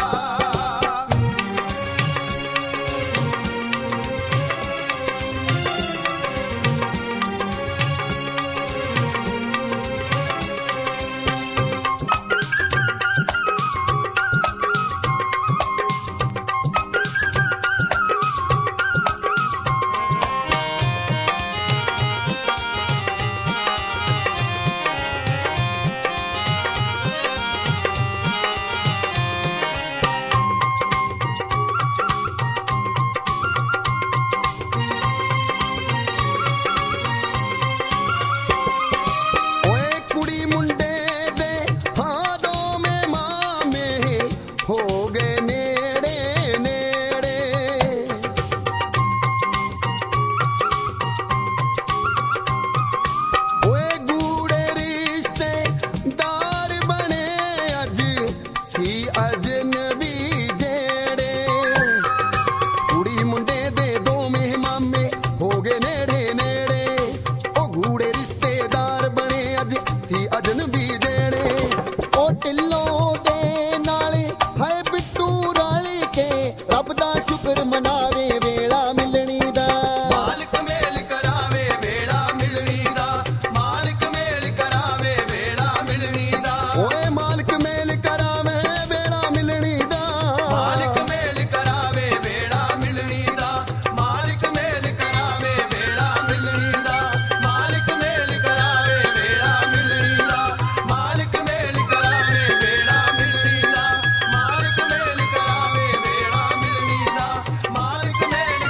ओए कुड़ी मुंडे दे हाथों में मामे हो गए नेड़े नेड़े ओए गूढ़े रिश्तेदार बने अज सी अजनबी जेड़े कुड़ी मुंडे दे दो में मामे हो गए नेड़े नेड़े ओ गूढ़े रिश्तेदार बने अज सी अजनबी जेड़े ओ टिल्लों दे नाले है बिट्टू रल के रब दा शुक्र मनावे वेला मिलनी दा मालिक मेल करावे वेला मिलनी दा मालिक मेल करावे वेला मिलनी दा ओए मालिक मेल करावे वेला मिलनी दा मालिक मेल करावे वेला मिलनी दा मालिक मेल करावे वेला मिलनी दा मालिक मेल करावे वेला मिलनी दा मालिक मेल करावे वेला मिलनी दा मालिक मेल करावे वेला मिलनी दा मालिक मेल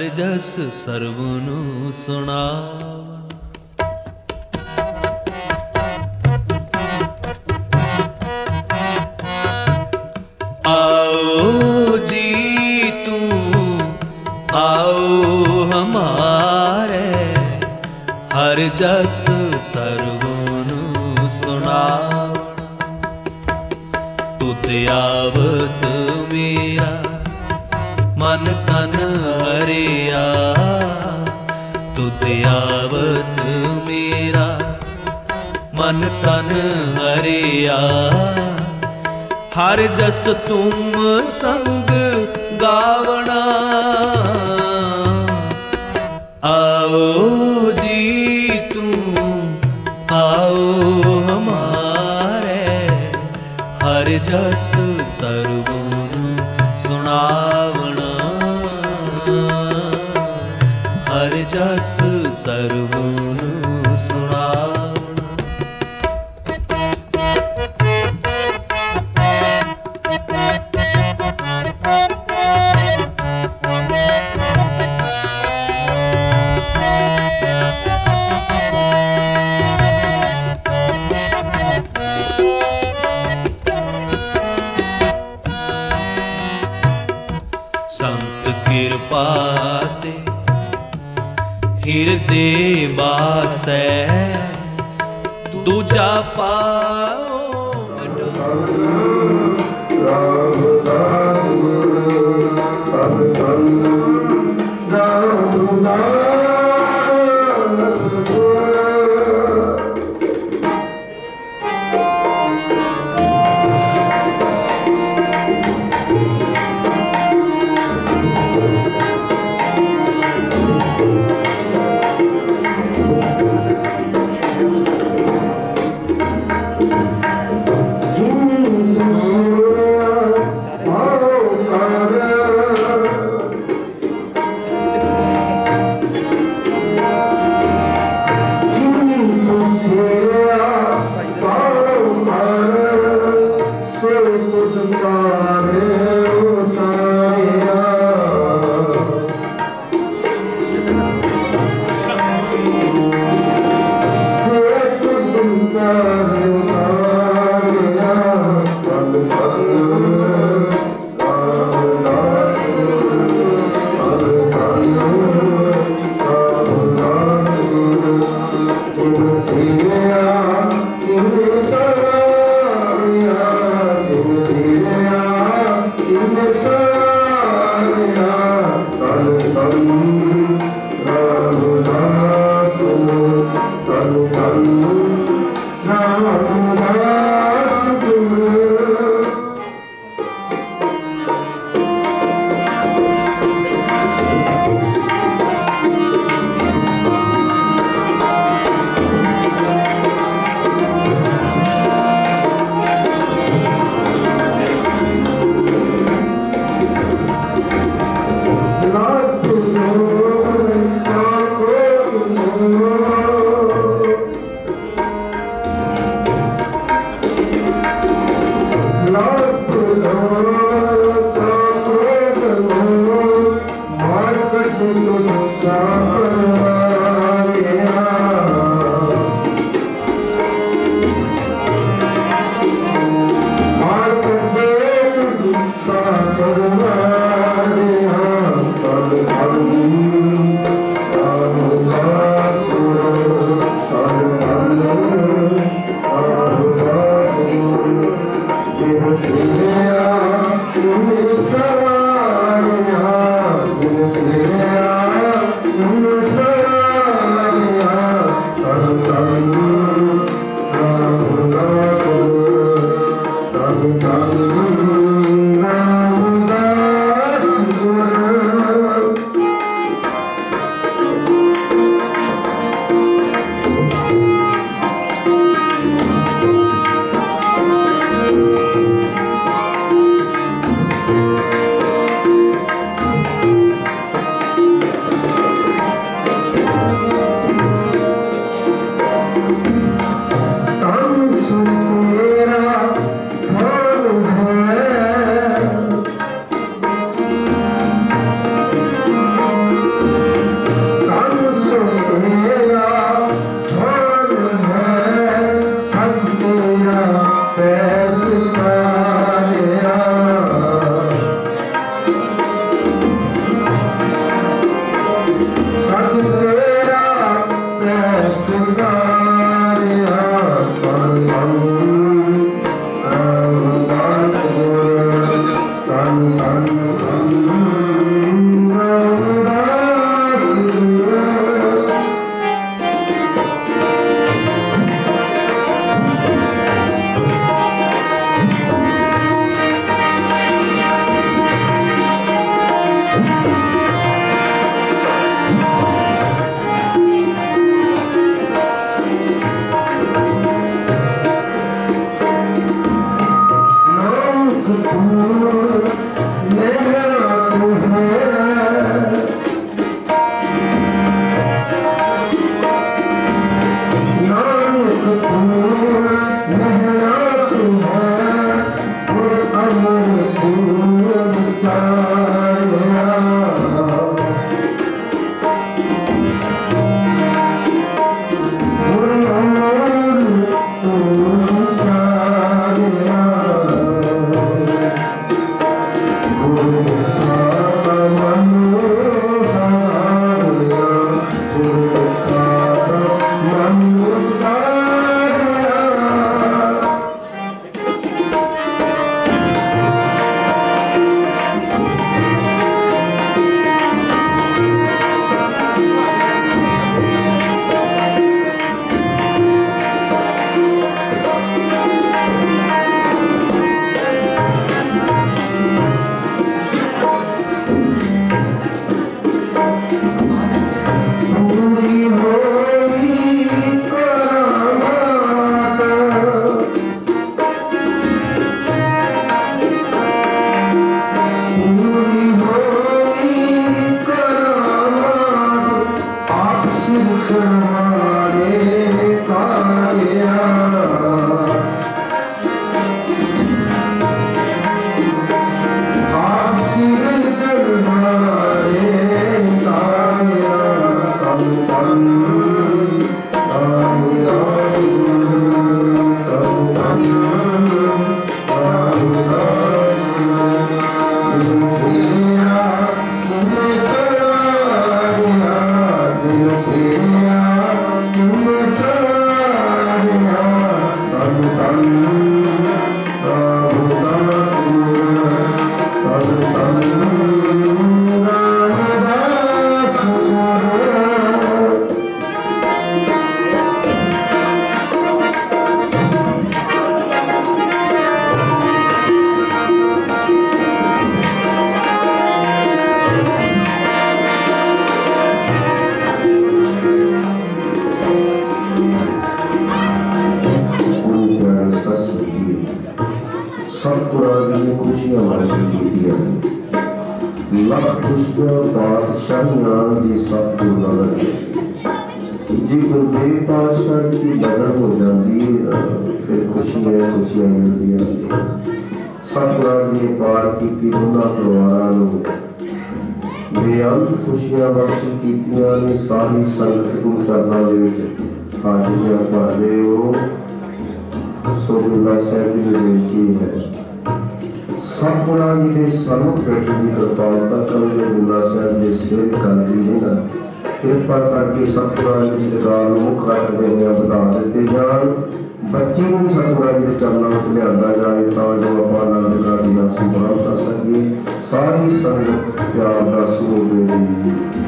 जस सर्वनु सुनावण। आओ जी तू आओ हमारे, हर जस सर्वनु सुनावण। तुत आवत मेरा मन तन हरिया, तुत आवत मेरा मन तन हरिया। हर जस तुम संग गावना, आओ जी तू आओ हमारे, हर जस सर्वनु सुनावना, हर जस सर्वनु सुनावना। संत कृपा ते हिरदे बासै, दूजा पाओ कृपा करके सतगुरां जी सरकार मुख रख देने बता देते जान बच्चे को सतगुरां जी चरणों में लिया जाए तो जो आप आनंद का दिया संभाल कर सके सारी संगत प्यार का सूर दे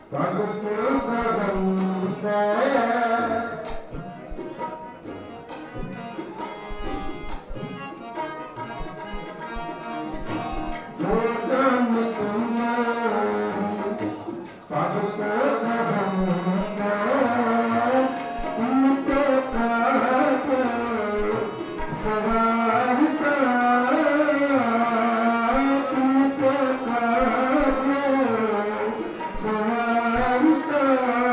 भगत करम है जोतन तुम भगत करम है तुमके काज सवारता तुमके काज सवारता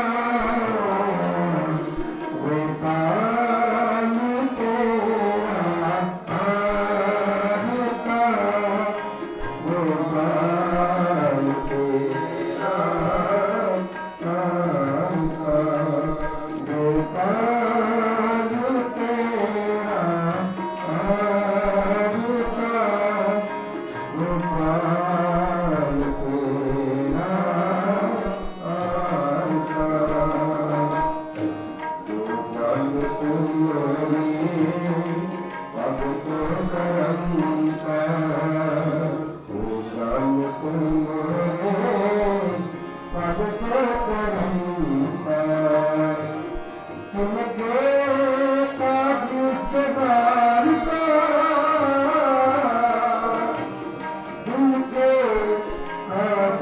गोपाल तेरा आरता गोपाल तेरा आरता गोपाल तेरा आरता गोपाल तेरा आरता गोपाल तुम्हारी भगत करम है गोपाल तुम्हारे भगत करम है तुमके काज सवारता तुमके काज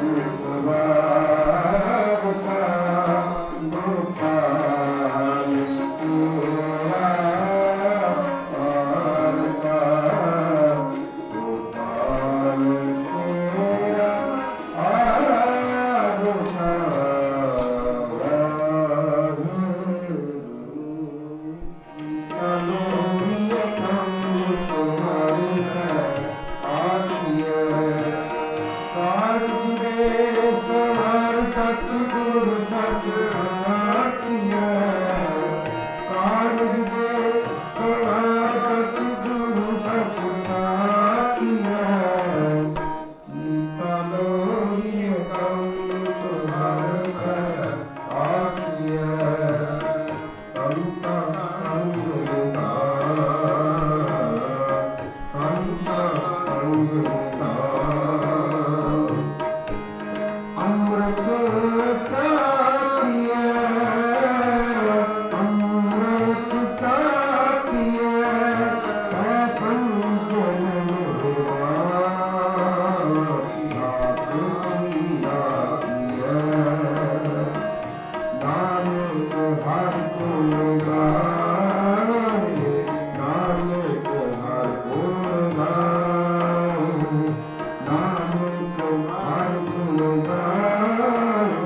सवारता गोपाल तेरा आरता गोपाल तेरा कलोनिये कम सुमर आकिए कारज दे सवर सतगुरु सच आकिए कारज दे सवर सतगुरु सच आकिए कलोनिये कम सुमर आकिए संत संगता संत संगता अमृत चाकिए अमृत चाकिए है पंचन दास किया नानक हर गुण गाए नानक हर गुण गाए नानक हर गुण गाए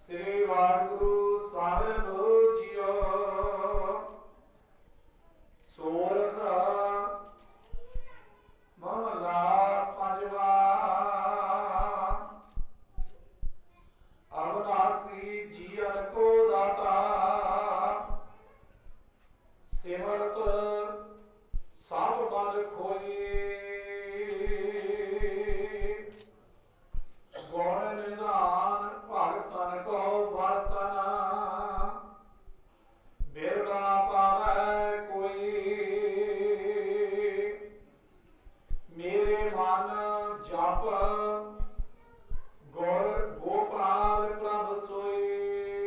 श्री वाहिगुरु साहिब जियो सोरठ महला पंजवा अविनाशी जीवन को दाता सिमरत सब मन खोई गुण निधान भगतन को बर्तन बिरला पावै कोई मेरे मन जप गुर गोपाल प्रभ सोई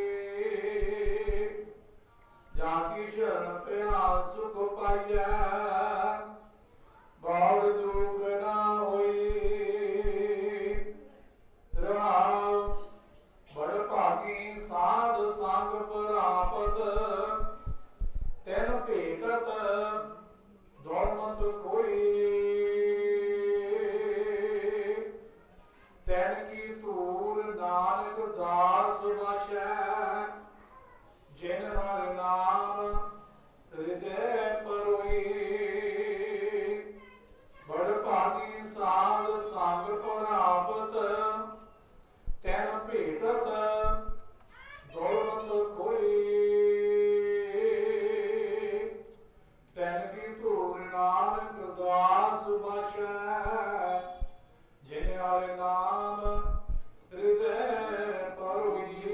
जाकी शरण प्रयास सुख पाइय बाढ़ दुख न होई बड़ भागी साध संग प्रापत तेन भेटत दौलत कोई तैन की धूल नानक दास बसै जिन हर नाम हृदय परोई बड़ भागी साध संग प्रापत तैन भेटत दौलत कोई तैन की धूल नानक दास बसै जिन हर नाम हृदय परोई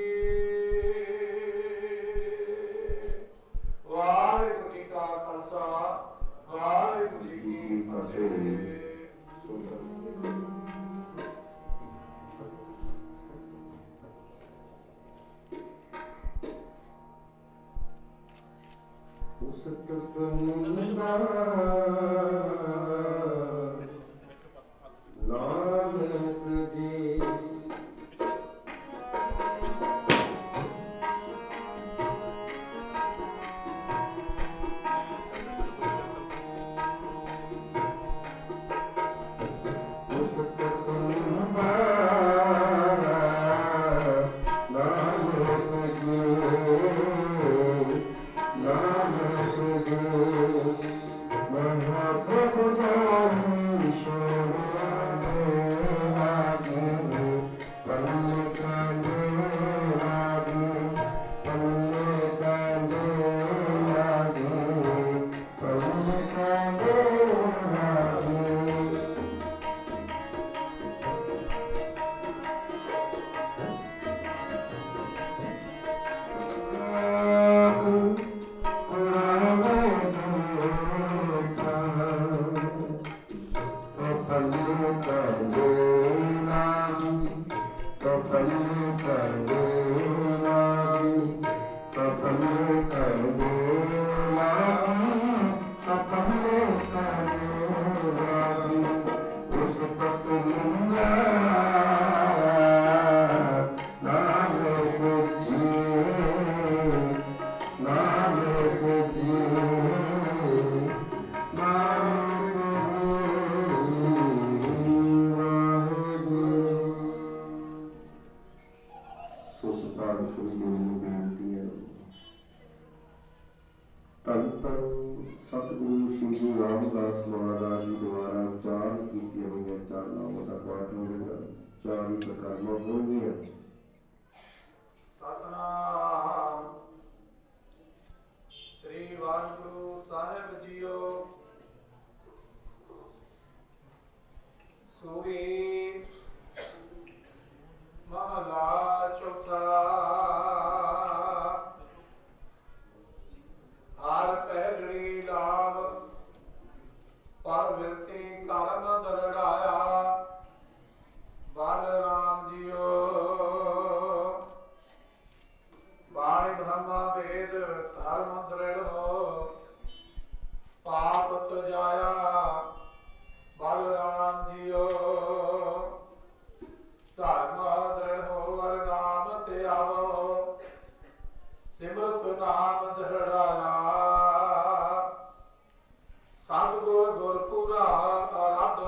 वाहिगुरू जी का खालसा वाहिगुरू जी की फतेह। नानक जी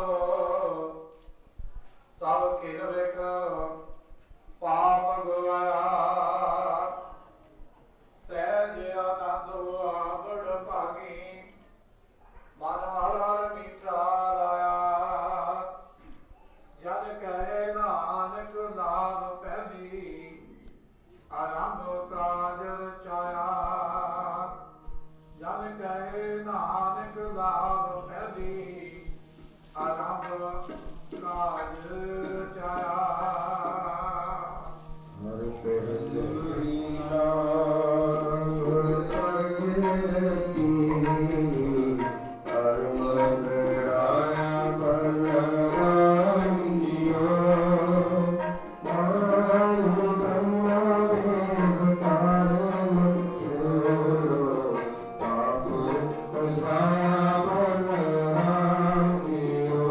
सब किन विक पाप गवाया धरी आरंभ काज रचाया जन कहे नानक लाभ फैली आरंभ काज रचाया हर कहती नाम गुण करती हर मंगलाया बलराम जियो मानु ब्रह्मा वेद पारण चोरो पाप पधाया बलराम जियो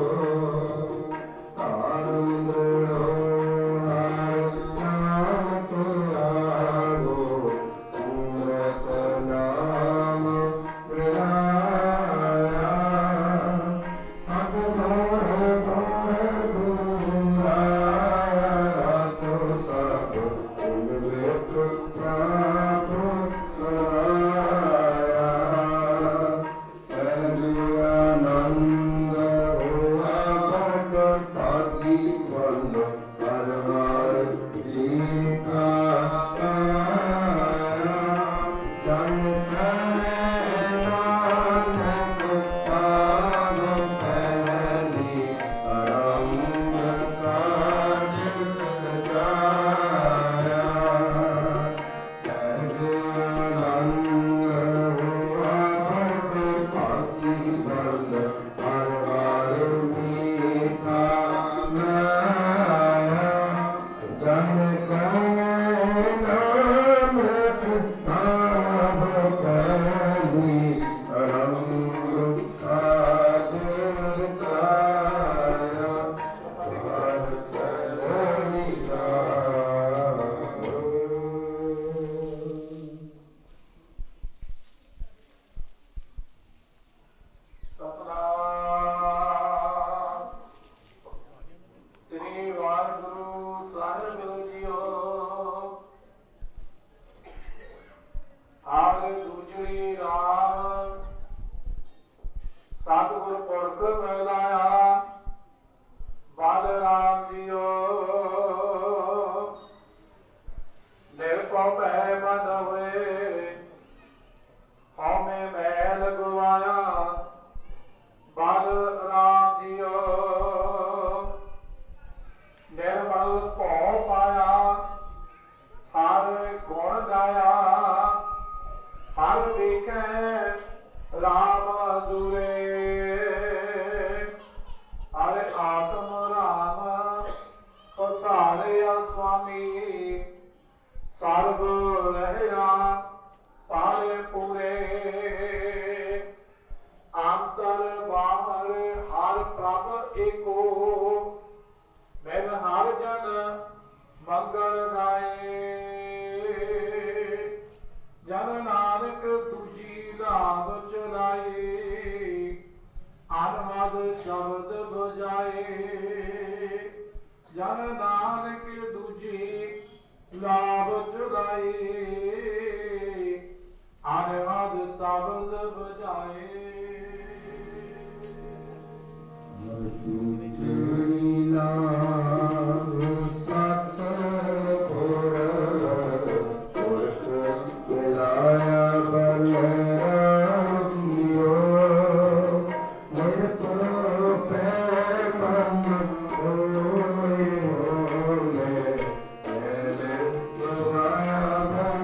Bye.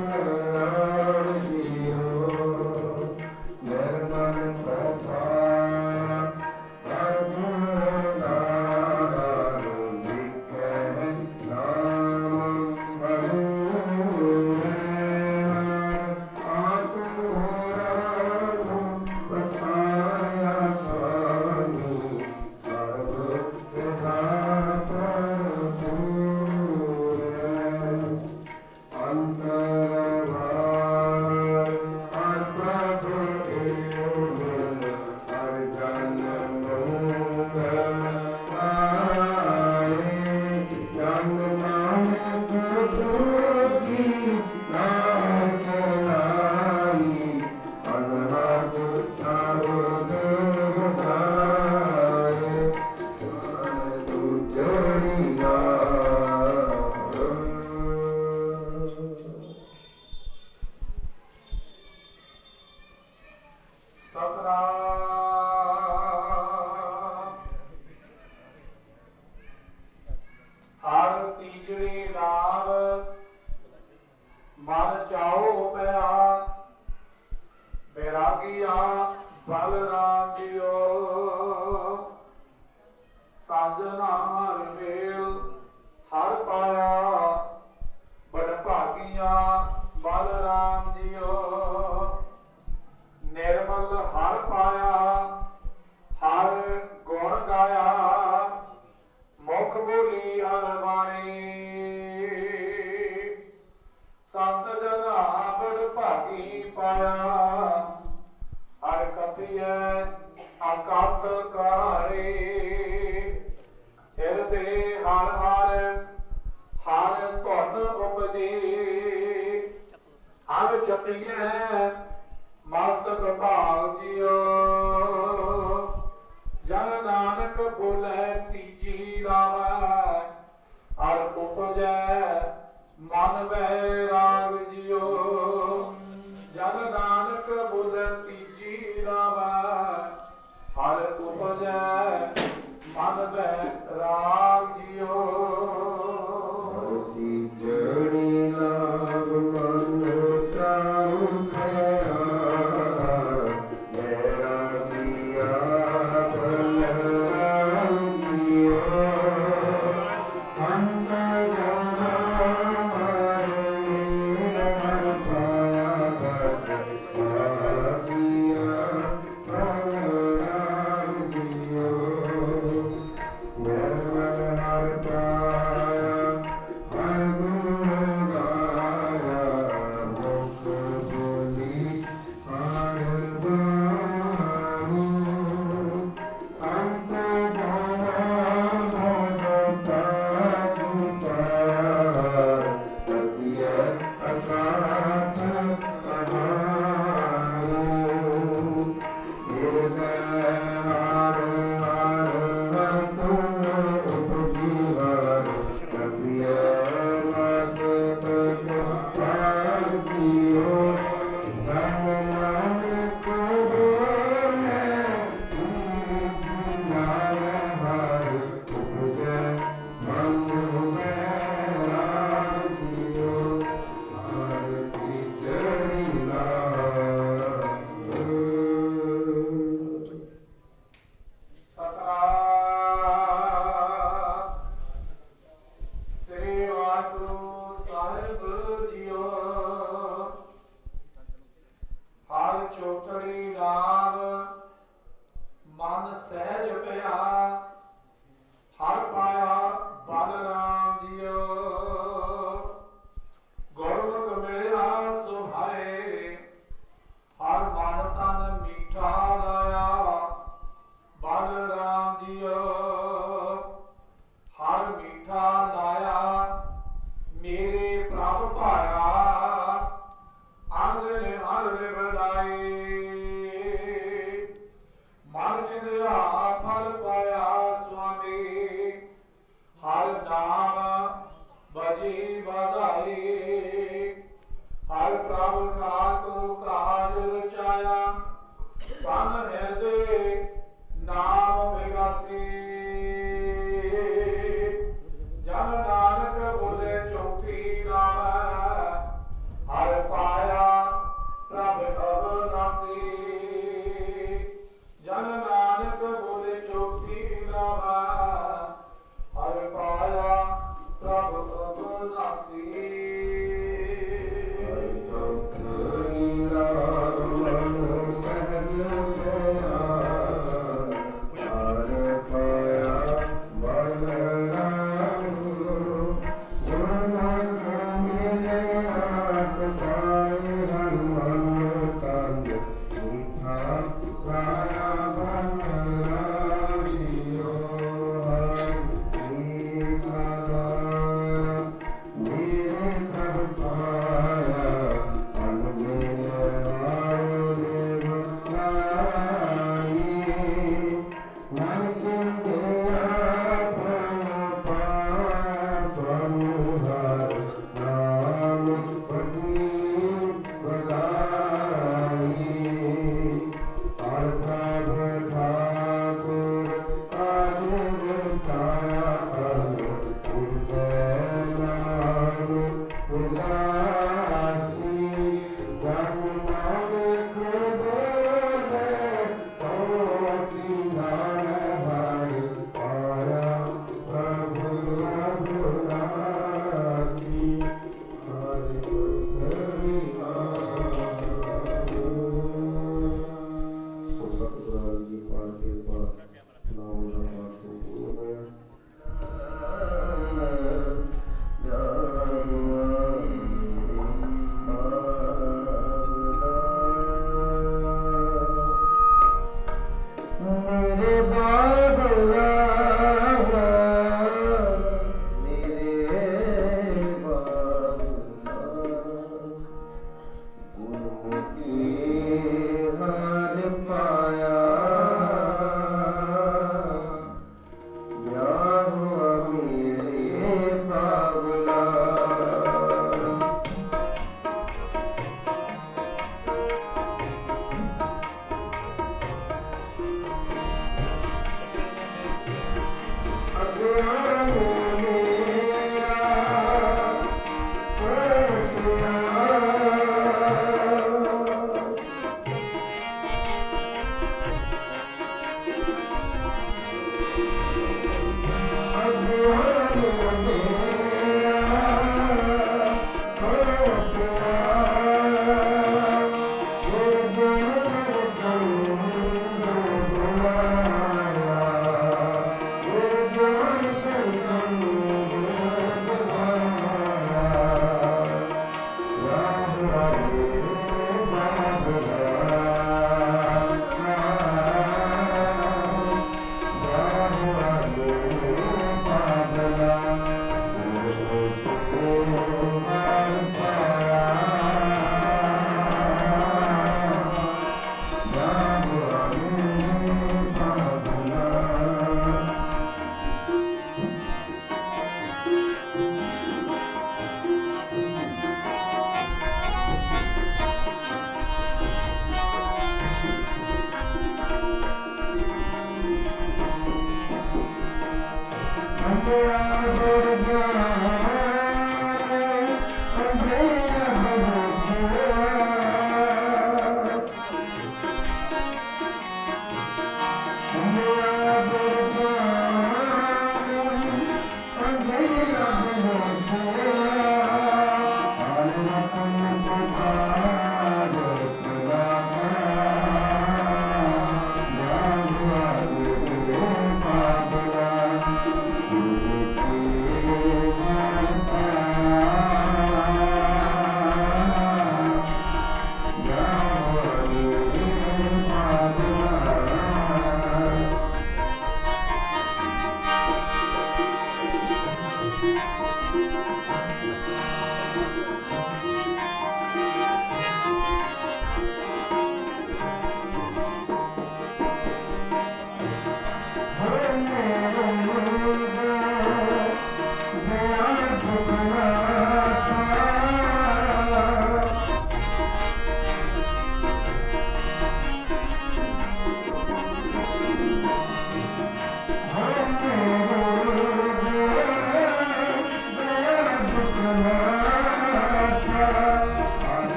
बलराम जियो साजना हर मेल हर पाया बड़ भागिया बलराम जियो निर्मल हर पाया हर गुण गाया मुख बोली हर बाणी संत जना बड़ भागी पाया हर कथिय अकथ कारी हिरदे हर हर हर धुन उपजी हर जपिए मस्तक भाव जियो जन नानक बोले तीजी रावै हर उपजै मन वैराग जियो जन नानक बोले तीजी रावै हर उपजै मन वैराग जियो जड़ी लाभ मन प्राण Bye.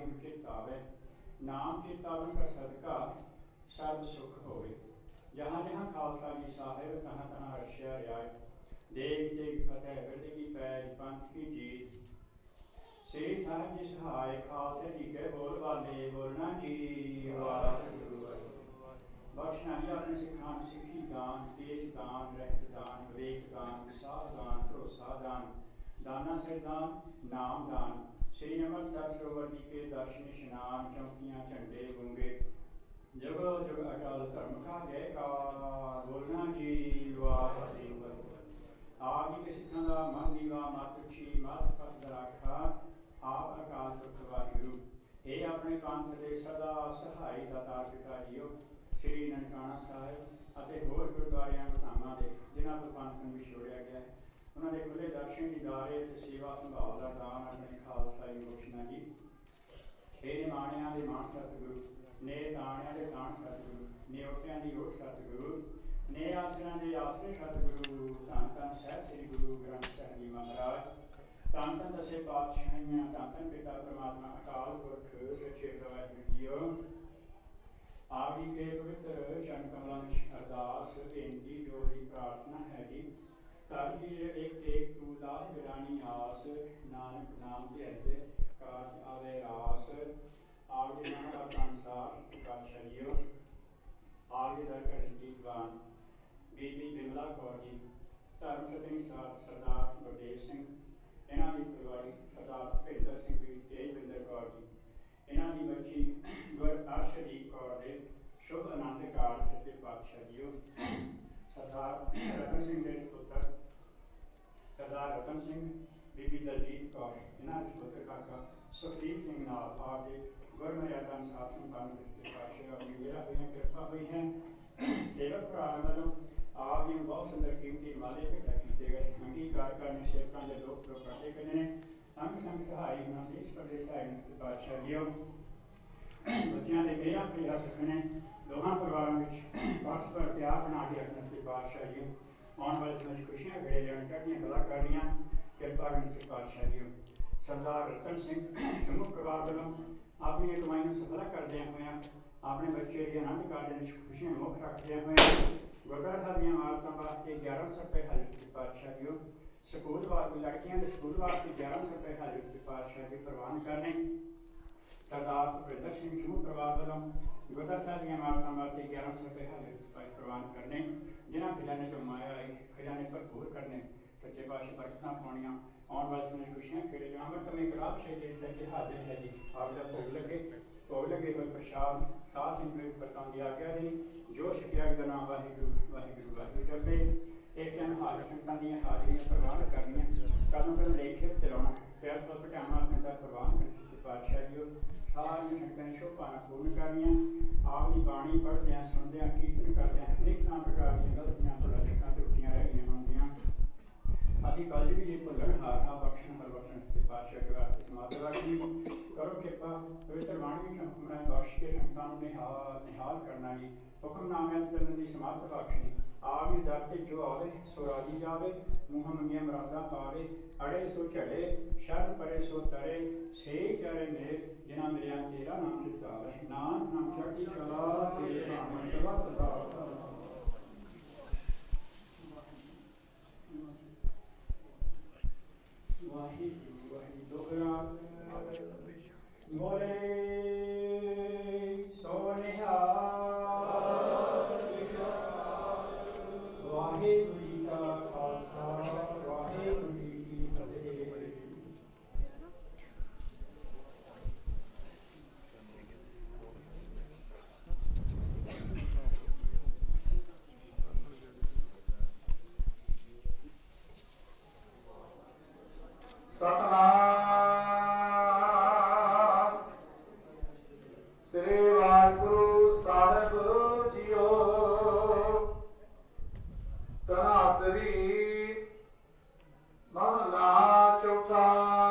वाहिगुरु चितावे नाम चितावन का सदका सर्व सुख होवे जहाँ जहाँ खालसा जी साहिब तहाँ तहाँ रक्षा रियाय देव तेग फतेह बिरद की पैज पंथ की जीत श्री साहिब जी सहाय खालसा जी के बोल वाले बोलना जी वाहिगुरु बख्शना ही अपने सिखान सिखी दान तेज दान रहत दान विवेक दान विशाल दान भरोसा दान दाना से दान नाम दान श्री अमृतसर सरोवर जी के दर्शन स्नान चौकियाँ झंडे गुंगे जगो जग अटल धर्म का जयकार बोलना जी वाहिगुरु आप जी के सिखां दा मन दीवा मत उची मत पत राखा आप अकाल पुरख वाहिगुरु हे अपने पंथ दे सदा सहाय दाता पिता जीओ श्री ननकाना साहिब ਅਤੇ ਹੋਰ ਗੁਰਦੁਆਰਿਆਂ ਮਤਾਵਾਂ ਦੇ ਜਿਨ੍ਹਾਂ ਤੋਂ ਪੰਥ ਨੂੰ ਵਿਛੋੜਿਆ ਗਿਆ ਹੈ ਉਹਨਾਂ ਦੇ ਖੁੱਲੇ ਦਰਸ਼ਨ ਦੀਦਾਰੇ ਅਤੇ ਸੇਵਾ ਸੰਭਾਲ ਦਾ ਦਾਨ ਆਪਣੇ ਖਾਲਸਾਈ ਬਖਸ਼ਣਾ ਜੀ हे ਨਿਮਾਣਿਆਂ ਦੇ ਮਾਣ ਸਤਿਗੁਰੂ ਨੇ ਤਾਣਿਆਂ ਦੇ ਤਾਣ ਸਤਿਗੁਰੂ ਨੇ ਓਟਿਆਂ ਦੀ ਓਟ ਸਤਿਗੁਰੂ ਨੇ ਆਸਰਿਆਂ ਦੇ ਆਸਰੇ ਸਤਿਗੁਰੂ ਧੰਨ ਧੰਨ ਸਾਹਿਬ ਸ੍ਰੀ ਗੁਰੂ ਗ੍ਰੰਥ ਸਾਹਿਬ ਜੀ ਮਹਾਰਾਜ ਧੰਨ ਧੰਨ ਦਸੇ ਪਾਤਸ਼ਾਹੀਆਂ ਧੰਨ ਧੰਨ ਪਿਤਾ ਪਰਮਾਤਮਾ ਅਕਾਲ ਪੁਰਖ ਸੱਚੇ ਵਾਹਿਗੁਰੂ ਜੀਓ आप जी के पवित्र चरण कमलों में अरदास बेनती जोड़ी प्रार्थना है जी कर जी एक तू लाल बिरानी आस नानक नाम के ऐसे काज आवे रास आप जी नाम का अनुसार काशलियो आप जी दर कर दीवान बीबी बिमला कौर जी धर्म सतनी सरदार गुरदेव सिंह इन्हों की परिवारी सरदार भुपिंदर सिंह जी तेजविंदर कौर जी इन्हों की बच्ची गुर अर्शदीप कौर दे शुभ आनंद कार सच्चे पातशाह जीओ सरदार रतन सिंह के सुपुत्र सरदार रतन सिंह बीबी दलजीत कौर इन्हों के सुपुत्र काका सुखदीप सिंह नाल आपके गुर मर्यादा अनुसार संपन्न सच्चे पातशाह अपनी मेरा हुई कृपा हुई है सेवक भरा वालों आप जी बहुत सुंदर कीमती माले भेटा किए गए अंगीकार करने सेवकों के लोग करते गए अंग संग सहाय इस प्रदेश पातशाह जीओ बच्चों के मेरा प्रिया सुखने दोहां परिवारों में परस्पर प्यार बना के रखने से पातशाह जीओ आने वाले समय खुशियां घड़े जाने चढ़ियां कलाकारियां कृपा करने से पातशाह जीओ सरदार रतन सिंह समूह परिवार वालों अपनी कमाइयां सफल करदे हुए अपने बच्चे के आनंद कार्य में खुशियां मुख रखते हुए गुरद्वारा साहब दी इमारतों वास्ते 1100 रुपये हज़रत पातशाह जीओ स्कूल वास्ते लड़कियों के स्कूल वास्ते 1100 रुपये हज़रत पातशाह जी प्रवान करने सरदार भुपिंदर सिंह समूह परिवार वालों गुरद्वारा साहब दी इमारतों वास्ते 1100 रुपये हज़रत प्रवान करने जिन्होंने खजाने चो माया आई खजाने भरपूर करने सच्चे पातशाह बरकतां पाउणियां आने वाले समय खुशियां खेड़े अमृत में कलाब शहीद सच्चे हाजिर है जी आप जब भोग लगे कोई प्रसाद साथ सिंह बरतां दी आज्ञा दी जो छकिया का नाम वाहिगुरू वाहिगुरू वाहिगुरू जपे एक दिन हाजिर संगतां दी हाजिरियां प्रवान करनियां कदों कदों लेखे चलाउणा फिर तो पटाना अपने तक प्रवान करनी पातशाह जीओ सारी संगतां दी शोभावां पूर्ण करनियां आप दी बाणी पढ़दे सुनदे कीर्तन करदे अनेकां प्रकार दी गलतियां भुलैखां त्रुटियां रह गईयां होंदियां ਅਸੀਂ ਕੱਲ ਵੀ ਇਹ ਭੁੱਲਣ ਹਾਰਨਾ ਬਖਸ਼ਣ ਪਰਵਸ਼ਨ ਤੇ ਪਾਤਸ਼ਾਹ ਦੇ ਵਾਸਤੇ ਸਮਾਧ ਵਾਲੀ ਕਰੋ ਕਿਰਪਾ ਪਵਿੱਤਰ ਬਾਣੀ ਵਿੱਚ ਹੁਕਮਾਂ ਬਖਸ਼ ਕੇ ਸੰਤਾਂ ਨੂੰ ਨਿਹਾਲ ਕਰਨਾ ਜੀ ਹੁਕਮਨਾਮਿਆਂ ਦੇ ਚੱਲਣ ਦੀ ਸਮਾਧ ਬਖਸ਼ਣੀ ਆਪ ਹੀ ਦਰ ਤੇ ਜੋ ਆਵੇ ਸੋ ਰਾਜੀ ਜਾਵੇ ਮੂੰਹ ਮੰਗੀਆਂ ਮਰਾਦਾਂ ਪਾਵੇ ਅੜੇ ਸੋ ਝੜੇ ਸ਼ਰਨ ਪਰੇ ਸੋ ਤਰੇ ਸੇ ਚਾਰੇ ਮੇਰੇ ਜਿਨ੍ਹਾਂ ਮਿਲਿਆ ਤੇਰਾ ਨਾਮ ਚਿਤਾਵੇ ਨਾਮ ਨਾਮ ਚੜ੍ਹਦੀ ਕਲਾ ਤੇਰੇ ਨਾਮ ਸਦਾ ਸਦਾ वाहिगुरू वाहिगुरू मोरे सोनिया वाहिगुरू जी का खालसा वाहिगुरू जी की फतेह सतनाम श्री वाहिगुरु साहिब जीओ तनासरी महला चौथा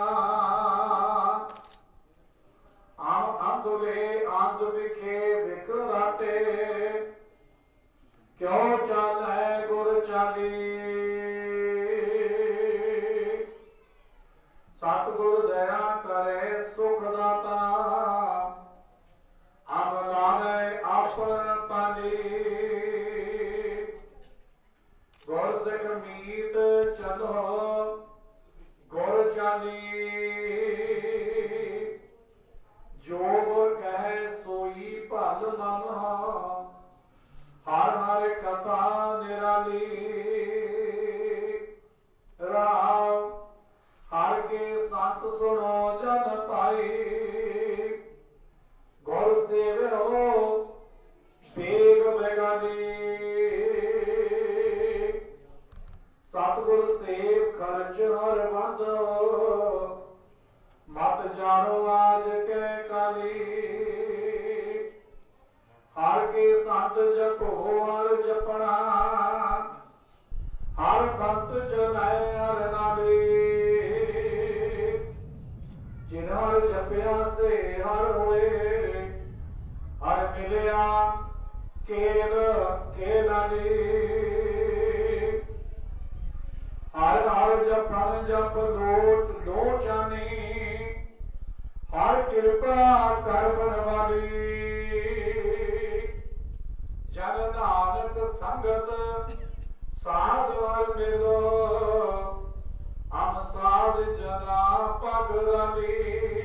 आम आंदोले आंद विखे विकराते क्यों चल है गुर चाली सतगुर दया करे सुख दाता जाई गुर सेवो बेग बेगानी सतगुर सेव खर्च हर बंद मत जानो आज के काली हर के संत जपो हर जपना हर संत जनाए हर नाले जिन हर जपया से हर होए हर मिलया केल के नाली हर हर जपन जप लोट लोचानी हर कृपा कर बनवाली जन नानक संगत साध वर मिलो हम साध जना पग रली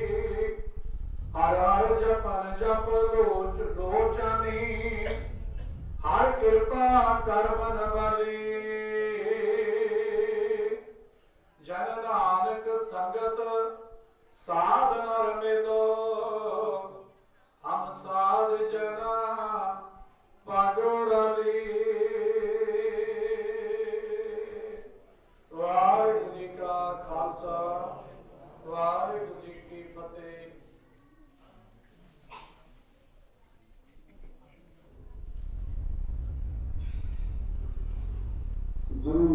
हर हर जपन जप लोच लोचानी हर कृपा कर बनवाली जन नानक संगत साध नर मिलो हम साध जना पग रली वाहिगुरू जी का खालसा वाहिगुरू जी की फतेह। गुरु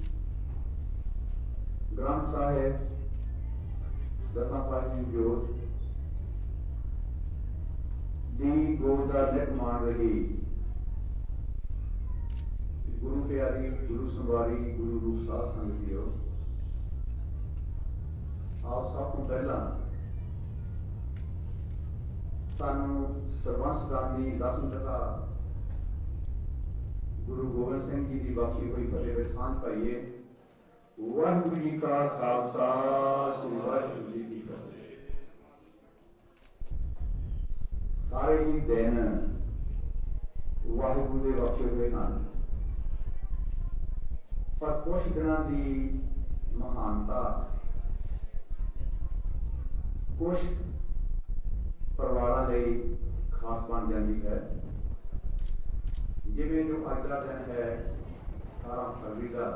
ग्रंथ साहिब दसां पातशाही जोत दी गोद का नित मान रही गुरु प्यारी गुरु संवारी गुरु रूप साध संगतियो आप सब तो पहला सानू सरबंस गांधी दसम कथा गुरु गोबिंद सिंह जी की बख्शी हुई फतेह में सांझ पाइए। वाहिगुरू जी का खालसा श्री वाहिगुरू जी की फतेह। सारे ही दिन वाहिगुरू के बख्शे हुए हैं पर कुछ दिनों की महानता कुछ परिवारों लिए खास बन जाती है। जिवें जो अज का दिन है 18 फरवरी का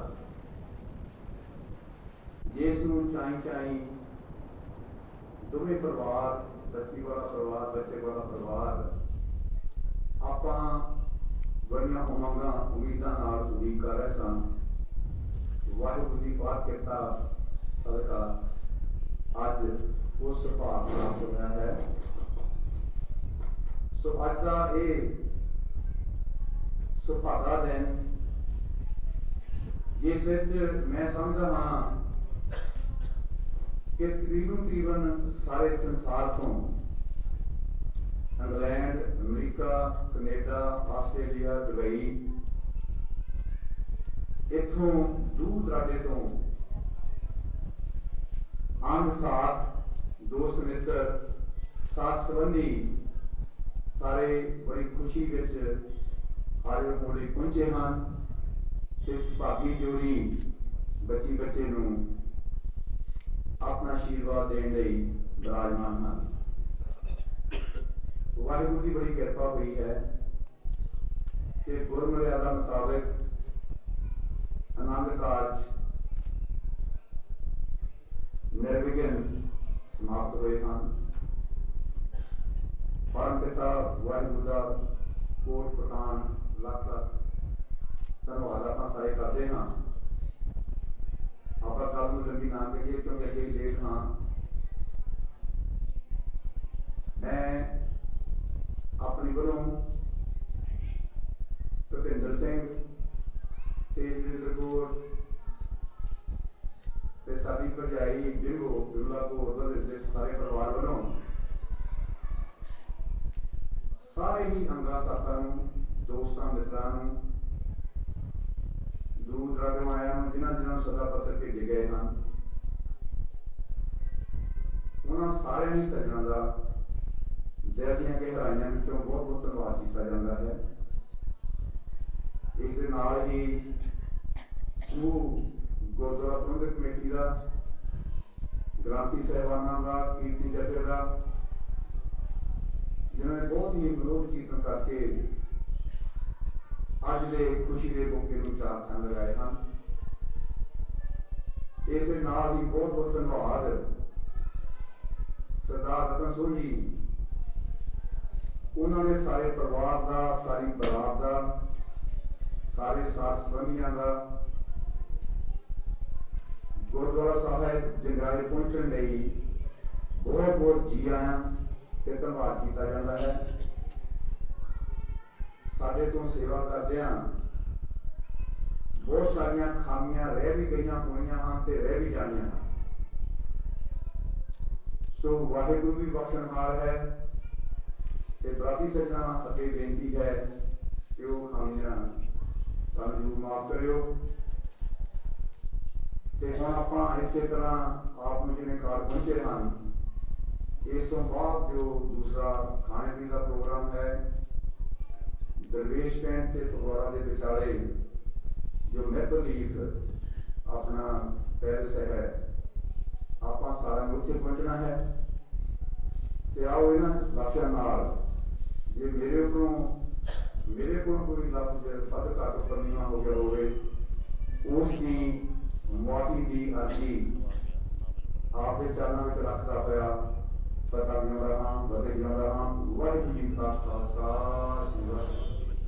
जिसनूं चाई चाई दोवें परिवार बच्ची वाला परिवार बच्चे वाला परिवार आपां बड़ियां उमंगां उम्मीदां नाल उम्मीद कर रहे सन। वाहिगुरू जी पाक किरपा सदका अज वो सुभाग प्राप्त होया है। सो अज का ये सुभागा दिन जिस मैं समझदा हाँ कि तकरीबन सारे संसार तो England America Canada Australia Dubai इथों दूर दराडे तो अंग साथ दोस्त मित्र साथ संबंधी सारे बड़ी खुशी विच हाजिर होने पहुंचे हैं। इस भागी जोड़ी बच्ची बच्चे नूं अपना आशीर्वाद देने लई विराजमान हैं। वाहिगुरू की बड़ी कृपा हुई है कि गुरमर्यादा मुताबिक आनंद काज निर्विघ्न समाप्त हुए हैं। परम पिता वाहिगुरू का कोट प्रधान लख लख धन्यवाद आप सारे करते हाँ। आप कल में लंबी ना करिए क्योंकि अगे लेट हाँ। मैं अपनी वालों भुपिंदर सिंह तेजविंदर कौर साडी भरजाई बिंगो बिमला कौर सारे परिवार वालों सारे ही अंगा साथां दोस्तों मित्रों दूर दराडे आया जिन्होंने जिन्होंने सदा पत्र भेजे गए हैं उन्होंने सारे ही सज्जनों का दिल दी गहराइयों विचों बहुत बहुत धन्यवाद किया जाता है। इस नाल ही गुरुद्वारा प्रबंधक कमेटी का ग्रांथी साहिबाना का कीर्ति जथे का जिन्होंने बहुत ही मनोहर कीर्तन करके अज दे खुशी के मौके में चार चंद लगाए हैं। इस नाल ही बहुत बहुत धन्यवाद सरदार रतन सोही, उन्होंने सारे परिवार का, सारी बरात का, सारे साथ संबंधियों का गुरुद्वारा साहिब जंगाले पहुंचने लई बहुत बहुत जी आया ते धन्यवाद किया जाता है। साडे तो सेवा करदे बहुत सारिया खामियां रह भी गई होइयां हैं ते रह भी जानियां हैं। सो वाहिगुरू भी बख्शणहार है ते बराती सज्जना अगे बेनती है कि वो खामियां सानू जरूर माफ करियो। ते हुण आपां इसे तरह आप जिन्हें कार्ड पहुंचे हैं, इस तो बाद जो दूसरा खाने पीने का प्रोग्राम है दरवेश कैंट के फगवाड़ा के विचाले जो मैपल लीफ अपना पैलेस है, आप सारा उत्थे पहुंचना है। ते आओ इन्हां लफ्ज़ां नाल जे मेरे को कोई लफ्ज़ वध घट उपर नीवां हो गया होवे उसकी मुआफ़ी की अर्जी आपके चरणों में रखता होया पता जिंदा रहा बदे जिंदा रहा। वाहिगुरू जी का खालसा श्री वाहिगुरू।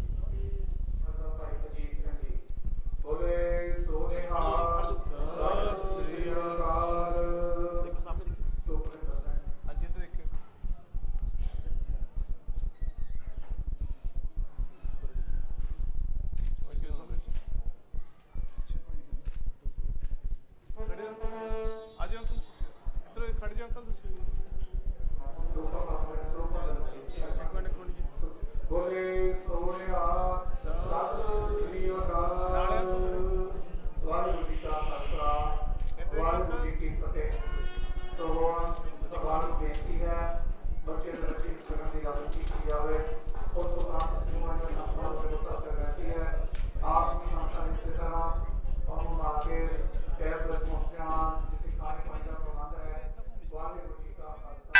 बोले सोने हाथ सत श्री अकाल। ਹਾਂਜੀ ਇੱਧਰ ਦੇਖਿਓ। ਆਜੋ ਅੰਕਲ, ਇੱਧਰ ਖੜ ਜਾਓ ਅੰਕਲ ਤੁਸੀਂ। बोले सोने हाथ सत श्री अकाल। वाहिगुरू जी का खालसा वाहिगुरू जी की फतेह। तो सवाल बेनती है बच्चे दर्शी करने की आदत की जाए और तो आप रहती है आप इसी तरह हम आके कैद पहुंचना जिसे खाने पानी का प्रबंध है। वाहिगुरू जी का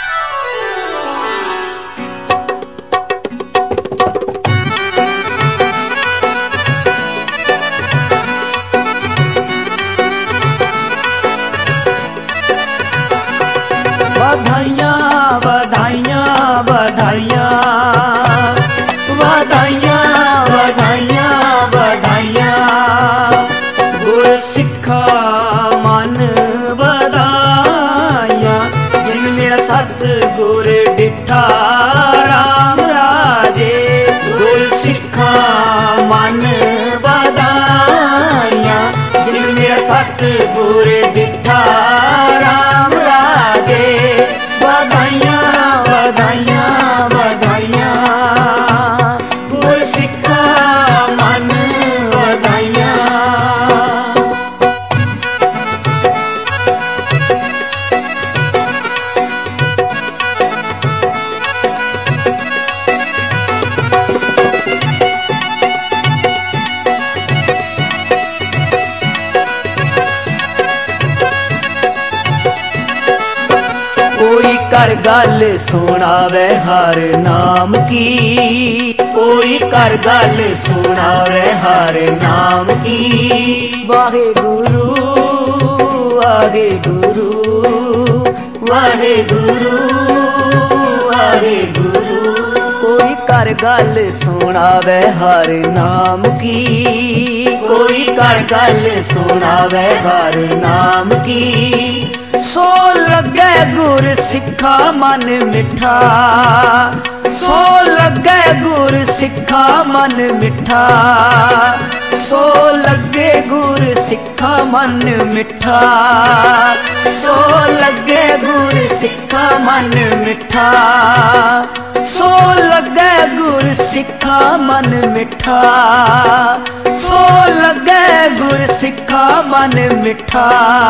बधाइयाँ बधाइयाँ बधाइयाँ बधाइयाँ बधाइयाँ बधाइयाँ गुर सिखा मन बधाइयाँ जिन मेरा सतगुर डिठा राम राजे। गुर सिखा मन बधाइयाँ जिन मेरा सतगुर डिठा राम राजे। बधाइयाँ बधाइयाँ बधाइयाँ गुर सिखा मन बधाइयाँ। कोई कर गल सुनावे हर नाम की, कोई कर गल सुनावे हर नाम की। वाहे गुरु वाहे गुरु वाहे गुरु वाहे गुरु। कोई कर गल सुनावे हर नाम की, कोई कर गल सुनावे हर नाम की। सो लगे गुर सिखा मन मिठा, सो लगे गुर सिखा मन मिठा। सो लगे गुर सिखा मन मिठा, सो लगे गुर सिखा मन मिठा। सो लगे गुर सिखा मन मिठा, सो लगे गुर सिखा मन मिठा।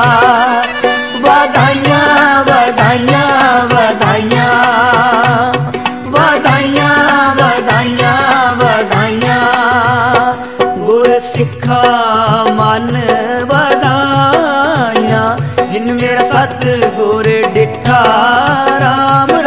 बधाइयाँ बधाइयाँ बधाइयाँ बधाइयाँ बधाइयाँ बधाइयाँ गुर सिखा मन बधाइयाँ जिन मेरा सतगुर डिठा राम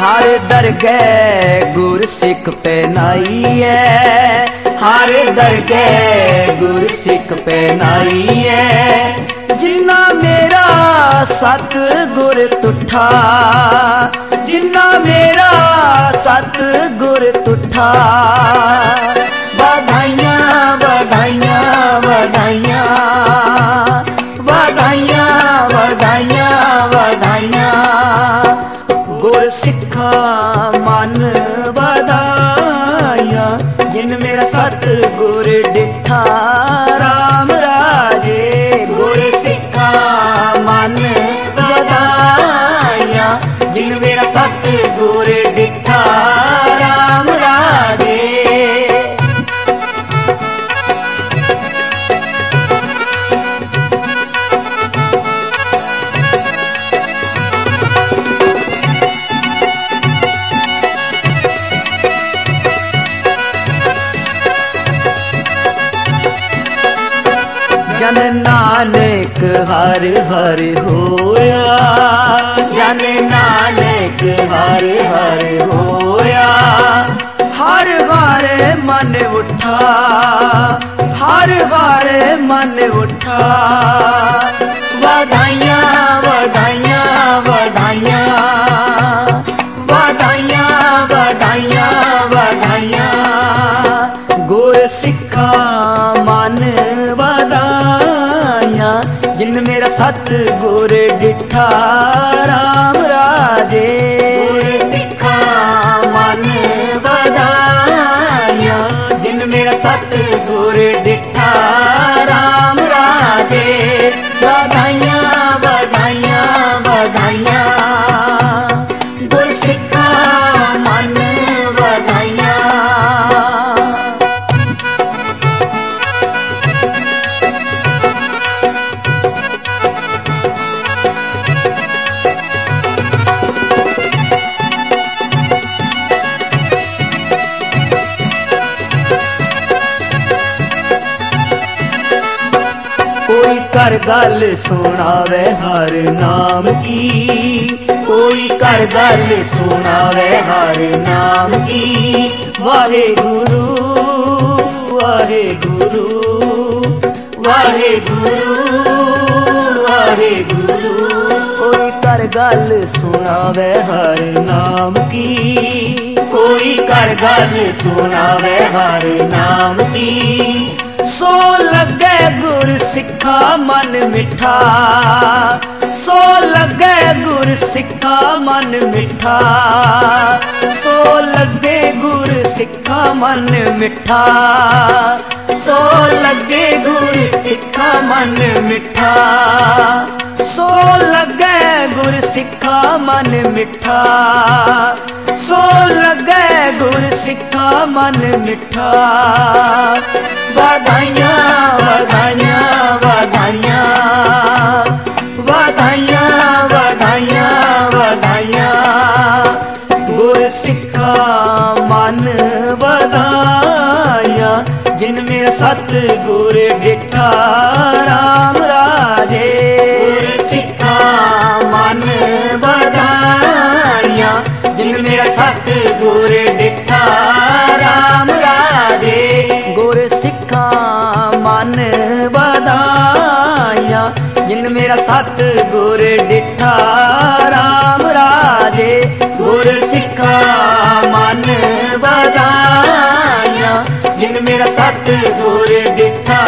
हर दरगह गुर सिख पहनाई है, हर दरगह गुर सिख पहनाई है। जिन्ना मेरा सत गुर तुठा, जिन्ना मेरा सत गुर तुठा। बधाइयां बधाइयां बधाइयां बधाइयां बधाइयां बधाइयां। गुर सिखा मन बधाइयां, जिन मेरा सत गुर डिठा राम राजे। गुर सिखा मन बधाइयां, जिन मेरा सत गुर डिठा राम राजे। जन नानक हर हर होया, जन नानक हर हर होया। हर हर मन उठा, हर हर मन उठा। बधाइयां बधाइयां बधाइयां बधाइयां बधाइयां बधाइयां। गुर सिखा मन बधाइयां, जिन मेरा सत गुर डिठा राम राजे। गुर सिखा मन बधाइयां, जिन मेरा सत गुर डिठा राम राजे। बधाइयां बधाइयां बधाइयां, गुर सिखा मन बधाइयां। कोई कर गल सुनावे हर नाम की, कोई कर गल सुनावे हर नाम की। वाहे गुरु वाहे गुरु वाहे गुरु वाहे गुरु। कोई कर गल सुनावे हर नाम की, कोई कर गल सुनावे हर नाम की। सो लगे गुर सिखा मन मिठा, सो लगे गुर सिखा मन मिठा। सो लगे गुर सिखा मन मिठा, सो लगे गुर सिखा मन मिठा। सो लगे गुर सिखा मन मिठा, सो लगे गुर सिखा मन मिठा। बधाइयां बधाइयां बधाइयां बधाइयां बधाइयां बधाइयां। गुर सिखा मन बधाइयां, जिन मेरा सत गुर डिठा राम राजे। गुर सिखा मन बधाइयां, जिन मेरा सत गुर डिठा राम राजे। गुर सिखा मन बधाइयां, जिन मेरा सत गुर डिठा राम राजे। गुर सिखा मन बधाइयां, जिन मेरा सत गुर डिठा